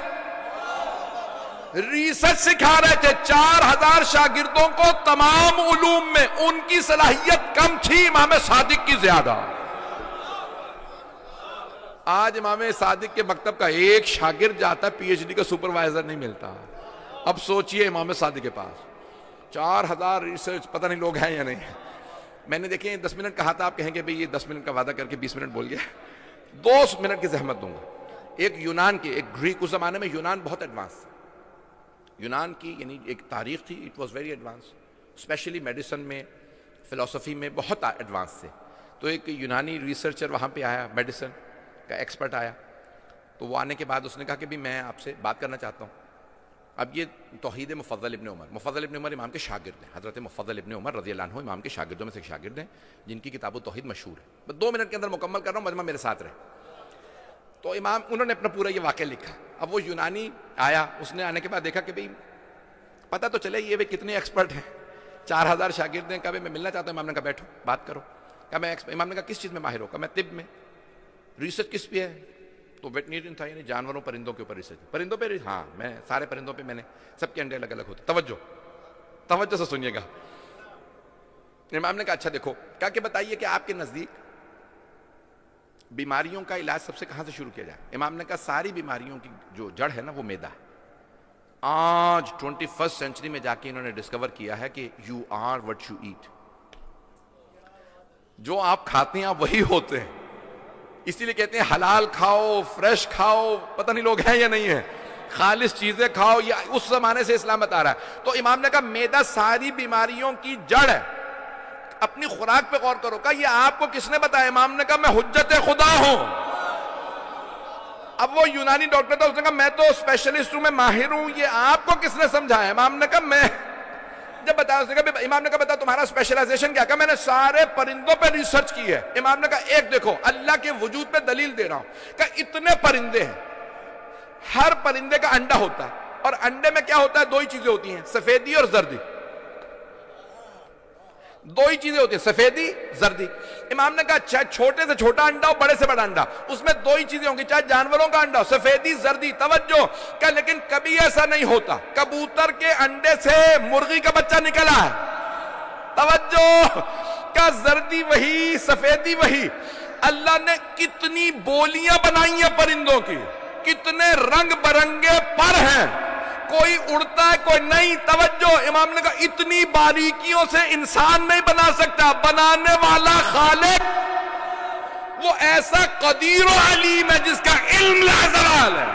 ریسرچ سکھا رہے تھے. چار ہزار شاگردوں کو تمام علوم میں ان کی صلاحیت کم تھی، امام صادق کی زیادہ. آج امام صادق کے مکتب کا ایک شاگرد جاتا ہے، پی ایچ ڈی کا سپروائزر نہیں ملتا. اب سوچئے امام صادق کے پاس چار ہزار ریسرچ پتہ نہیں لوگ ہیں یا نہیں ہیں. میں نے دیکھیں دس منٹ کہا تھا, آپ کہیں گے بھئی یہ دس منٹ کا وعدہ کر کے بیس منٹ بول گیا. دو منٹ کی زحمت دوں گا. ایک یونان کے, ایک گریک, اس زمانے میں یونان بہت ایڈوانس, یونان کی یعنی ایک تاریخ تھی, it was very advance, especially medicine میں, فلسفی میں بہت ایڈوانس تھے. تو ایک یونانی ریسرچر وہاں پہ آیا, میڈیسن کا ایکسپرٹ آیا. تو وہ آنے کے بعد اس نے کہا کہ بھی میں آپ سے بات کرنا چاہتا ہوں. اب یہ توحید مفضل ابن عمر, مفضل ابن عمر امام کے شاگرد ہیں, حضرت مفضل ابن عمر رضی اللہ عنہ امام کے شاگردوں میں سے شاگرد ہیں جن کی کتاب التوحید مشہور ہے. بس دو منٹ کے اندر مکمل کر رہا ہوں, مجمع میرے ساتھ رہے. تو امام انہوں نے اپنا پورا یہ واقعہ لکھا. اب وہ یونانی آیا, اس نے آنے کے بعد دیکھا کہ بھئی پتہ تو چلے یہ بھی کتنے ایکسپرٹ ہیں, چار ہزار شاگرد ہیں. کہا میں ملنا چاہتا ہوں. امام نے کہا بیٹھو بات کرو. کہا میں, امام نے کہا کس چیز میں ماہر ہو؟ کہا میں طب میں. ریسرچ کس پہ ہے؟ تو ویٹنیرین تھا, یعنی جانوروں پرندوں کے اوپر ریسرچ. پرندوں پہ؟ ہاں میں سارے پرندوں پہ, میں نے سب کے انڈے الگ الگ ہوتے. توجہ توجہ سے سنیے گا. امام نے کہا اچھا دیکھو. کہا کہ بتائیے کہ آپ کے نزدیک بیماریوں کا علاج سب سے کہاں سے شروع کیا جائے؟ امام نے کہا ساری بیماریوں کی جو جڑ ہے نا وہ میدا ہے. آج ٹوینٹی فرسٹ سینچری میں جا کے انہوں نے ڈسکور کیا ہے کہ you are what you eat. جو آپ کھاتے ہیں آپ وہی ہوتے ہیں. اسی لیے کہتے ہیں حلال کھاؤ, فریش کھاؤ, پتہ نہیں لوگ ہیں یا نہیں ہیں, خالص چیزیں کھاؤ. یا اس زمانے سے اسلام بتا رہا ہے. تو امام نے کہا میدا ساری بیماریوں کی جڑ ہے. اپنی خوراک پہ غور کرو. کہا یہ آپ کو کس نے بتایا؟ امام نے کہا میں حجت خدا ہوں. اب وہ یونانی ڈاکٹر تھا, اس نے کہا میں تو اسپیشلسٹ ہوں, میں ماہر ہوں, یہ آپ کو کس نے سمجھایا؟ امام نے کہا میں. جب بتایا اس نے کہا, امام نے کہا بتا تمہارا اسپیشلائزیشن کیا؟ کہا میں نے سارے پرندوں پہ ریسرچ کی ہے. امام نے کہا ایک دیکھو, اللہ کے وجود پہ دلیل دے رہا ہوں. کہا اتنے پرندے ہیں, ہر پرندے کا انڈا ہوتا ہے, اور انڈے میں کیا ہوتا ہے؟ دو ہی چیزیں ہوتی ہیں, سفیدی اور زردی. دو ہی چیزیں ہوتی ہیں, سفیدی, زردی. امام نے کہا چاہے چھوٹے سے چھوٹا انڈا ہو, بڑے سے بڑا انڈا, اس میں دو ہی چیزیں ہوں گی, چاہے جانوروں کا انڈا ہو, سفیدی, زردی. توجہ. کہ لیکن کبھی ایسا نہیں ہوتا کبوتر کے انڈے سے مرغی کا بچہ نکلا ہے. توجہ. کہ زردی وہی, سفیدی وہی. اللہ نے کتنی بولیاں بنائی ہیں پرندوں کی, کتنے رنگ برنگے پر ہیں, کوئی اڑتا ہے کوئی نہیں. توجہ. امام نے کہا اتنی باریکیوں سے انسان نہیں بنا سکتا, بنانے والا خالق وہ ایسا قدیر و علیم ہے جس کا علم لا زوال ہے.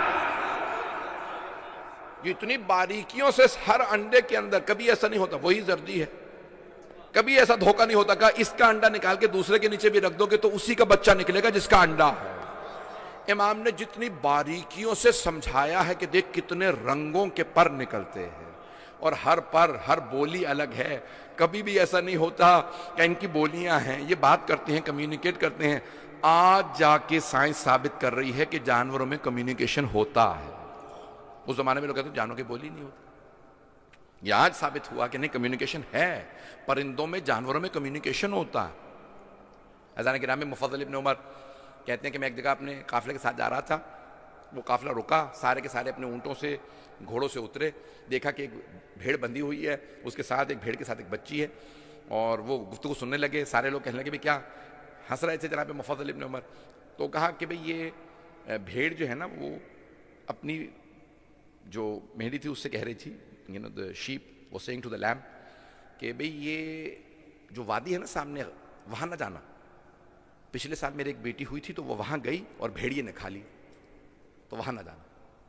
اتنی باریکیوں سے ہر انڈے کے اندر کبھی ایسا نہیں ہوتا وہی زردی ہے, کبھی ایسا دھوکہ نہیں ہوتا کہ اس کا انڈا نکال کے دوسرے کے نیچے بھی رکھ دو گے تو اسی کا بچہ نکلے گا جس کا انڈا ہے. امام نے جتنی باریکیوں سے سمجھایا ہے کہ دیکھ کتنے رنگوں کے پر نکلتے ہیں, اور ہر پر, ہر بولی الگ ہے. کبھی بھی ایسا نہیں ہوتا کہ ان کی بولیاں ہیں, یہ بات کرتے ہیں, کمیونیکیٹ کرتے ہیں. آج جا کے سائنس ثابت کر رہی ہے کہ جانوروں میں کمیونیکیشن ہوتا ہے. اس زمانے میں لوگ کہتے ہیں جانوروں کی بولی نہیں ہوتی. یہ آج ثابت ہوا کہ نہیں, کمیونیکیشن ہے. پرندوں میں, جانوروں میں کمیونیکیشن ہوتا ہے. اذان گرامی مفضل ابن عمر کہتے ہیں کہ میں ایک جگہ اپنے قافلے کے ساتھ جا رہا تھا. وہ قافلہ رکا, سارے کے سارے اپنے اونٹوں سے, گھوڑوں سے اترے. دیکھا کہ ایک بھیڑ بندھی ہوئی ہے, اس کے ساتھ ایک بھیڑ کے ساتھ ایک بچی ہے, اور وہ گفتگو سننے لگے. سارے لوگ کہنے لگے بھی کیا ہنس رہے تھے جناب مفضل ابن عمر. تو کہا کہ بھئی یہ بھیڑ جو ہے نا وہ اپنی جو مہندی تھی اس سے کہہ رہی تھی, you know the sheep was saying to the lamb کہ بھئی یہ جو وادی ہے نا سامنے, وہاں نہ جانا. پچھلے سال میرے ایک بیٹی ہوئی تھی تو وہ وہاں گئی اور بھیڑیے نے کھا لی, تو وہاں نہ جانا.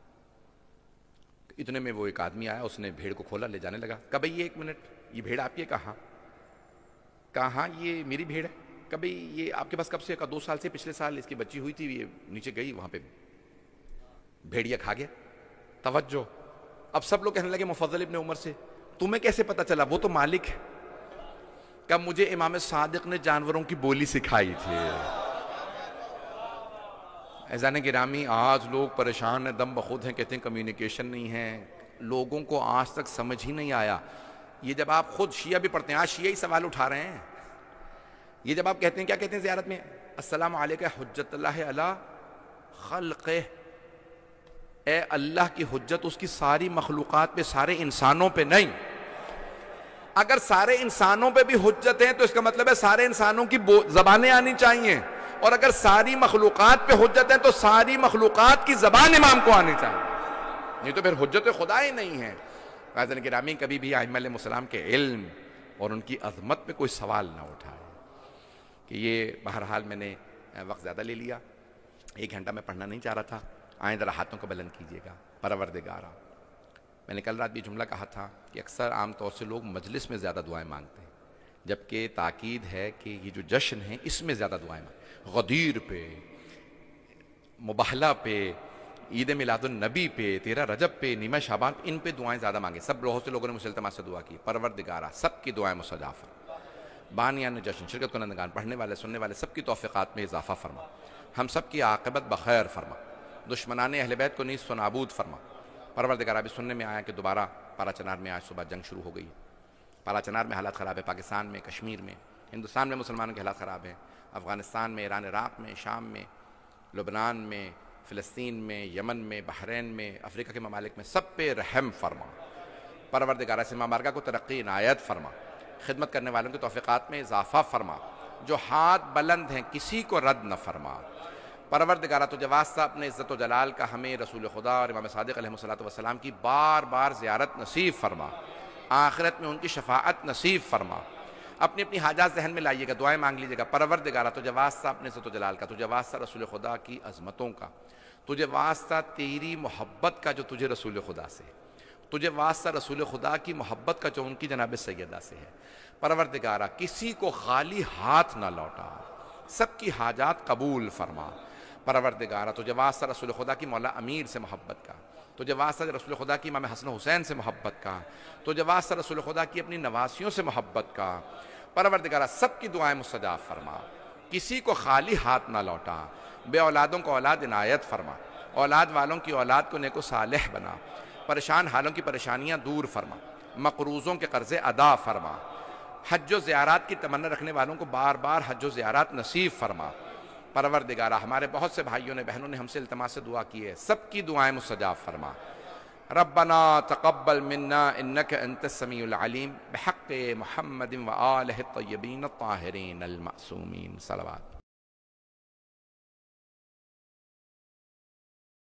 اتنے میں وہ ایک آدمی آیا, اس نے بھیڑ کو کھولا, لے جانے لگا. کہا بھئی یہ ایک منٹ, یہ بھیڑ آپ کی ہے؟ کہاں؟ کہاں یہ میری بھیڑ ہے. کہا بھئی یہ آپ کے پاس کب سے؟ کہا دو سال سے, پچھلے سال اس کی بچی ہوئی تھی, یہ نیچے گئی, وہاں پہ بھیڑیا کھا گیا. توجہ. اب سب لوگ کہنے لگے مفضل ابن عمر سے تمہیں کیسے پتا چلا؟ وہ تو مالک ہے. کہ مجھے امام صادق نے جانوروں کی بولی سکھائی تھی. اذان گرامی آج لوگ پریشان ہیں, دم بخود ہیں, کہتے ہیں کمیونیکیشن نہیں ہے. لوگوں کو آج تک سمجھ ہی نہیں آیا. یہ جب آپ خود شیعہ بھی پڑھتے ہیں, آج شیعہ ہی سوال اٹھا رہے ہیں. یہ جب آپ کہتے ہیں, کیا کہتے ہیں زیارت میں, السلام علیکہ حجت اللہ علی خلقہ, اے اللہ کی حجت اس کی ساری مخلوقات پہ, سارے انسانوں پہ نہیں. اگر سارے انسانوں پہ بھی حجت ہیں تو اس کا مطلب ہے سارے انسانوں کی زبانیں آنی چاہیے, اور اگر ساری مخلوقات پہ حجت ہیں تو ساری مخلوقات کی زبان امام کو آنی چاہیے, نہیں تو پھر حجت خدا ہی نہیں ہے. غازن گرامی کبھی بھی ائمہ علیہ السلام کے علم اور ان کی عظمت پہ کوئی سوال نہ اٹھائے کہ یہ بہرحال میں نے وقت زیادہ لے لیا، ایک گھنٹہ میں پڑھنا نہیں چاہ رہا تھا، آئیں ذرا ہاتھوں کو بلند کیجیے گا۔ پروردگارا، میں نے کل رات بھی جملہ کہا تھا کہ اکثر عام طور سے لوگ مجلس میں زیادہ دعائیں مانگتے ہیں، جبکہ تاکید ہے کہ یہ جو جشن ہے اس میں زیادہ دعائیں مانگتے ہیں۔ غدیر پہ، مباہلہ پہ، عید میلاد النبی پہ، تیرہ رجب پہ، نیمہ شعبان پہ، ان پہ دعائیں زیادہ مانگیں۔ سب بہت سے لوگوں نے مجھ سے دعا کی، پروردگارا سب کی دعائیں مستجاب فرما، بانیان جشن، شرکت کنندگان، پڑھنے والے سننے والے سب کی توفیقات میں اضافہ فرما، ہم سب کی عاقبت بخیر فرما، دشمنان اہل بیت کو نیست و نابود فرما۔ پروردگارا بھی سننے میں آیا کہ دوبارہ پارا چنار میں آج صبح جنگ شروع ہو گئی۔ پارا چنار میں حالات خراب ہے، پاکستان میں، کشمیر میں، ہندوستان میں مسلمانوں کے حالات خراب ہیں، افغانستان میں، ایران عراق میں، شام میں، لبنان میں، فلسطین میں، یمن میں، بحرین میں، افریقہ کے ممالک میں، سب پہ رحم فرما۔ پروردگارا سے مامارگا کو ترقی عنایت فرما، خدمت کرنے والوں کی توفیقات میں اضافہ فرما، جو ہاتھ بلند ہیں کسی کو رد نہ فرما۔ پروردگارا تجھے واسطہ اپنے عزت و جلال کا ہمیں رسول خدا اور امام صادق علیہ الصلوۃ والسلام کی بار بار زیارت نصیب فرما، آخرت میں ان کی شفاعت نصیب فرما۔ اپنی اپنی حاجات ذہن میں لائیے گا، دعائیں مانگ لیجیے گا۔ پروردگارا تجھے واسطہ اپنے عزت و جلال کا، تجھے واسطہ رسول خدا کی عظمتوں کا، تجھے واسطہ تیری محبت کا جو تجھے رسول خدا سے، تجھے واسطہ رسول خدا کی محبت کا جو ان کی جناب سیدہ سے ہے۔ پروردگارا کسی کو خالی ہاتھ نہ لوٹا، سب کی حاجات قبول فرما۔ پروردگارا تجھے واسطہ رسول خدا کی مولا امیر سے محبت کا، تجھے واسطہ رسول خدا کی امام حسن حسین سے محبت کا، تجھے واسطہ رسول خدا کی اپنی نواسیوں سے محبت کا۔ پروردگارا سب کی دعائیں مستجاب فرما، کسی کو خالی ہاتھ نہ لوٹا، بے اولادوں کو اولاد عنایت فرما، اولاد والوں کی اولاد کو نیک و صالح بنا، پریشان حالوں کی پریشانیاں دور فرما، مقروضوں کے قرضے ادا فرما، حج و زیارات کی تمنا رکھنے والوں کو بار بار حج و زیارات نصیب فرما۔ پروردگارا ہمارے بہت سے بھائیوں نے بہنوں نے ہم سے التماس سے دعا کی ہے، سب کی دعائیں مستجاب فرما۔ ربنا تقبل منا انك انت السميع العليم بحق محمد وآلہ الطیبین الطاہرین المعصومین صلوات۔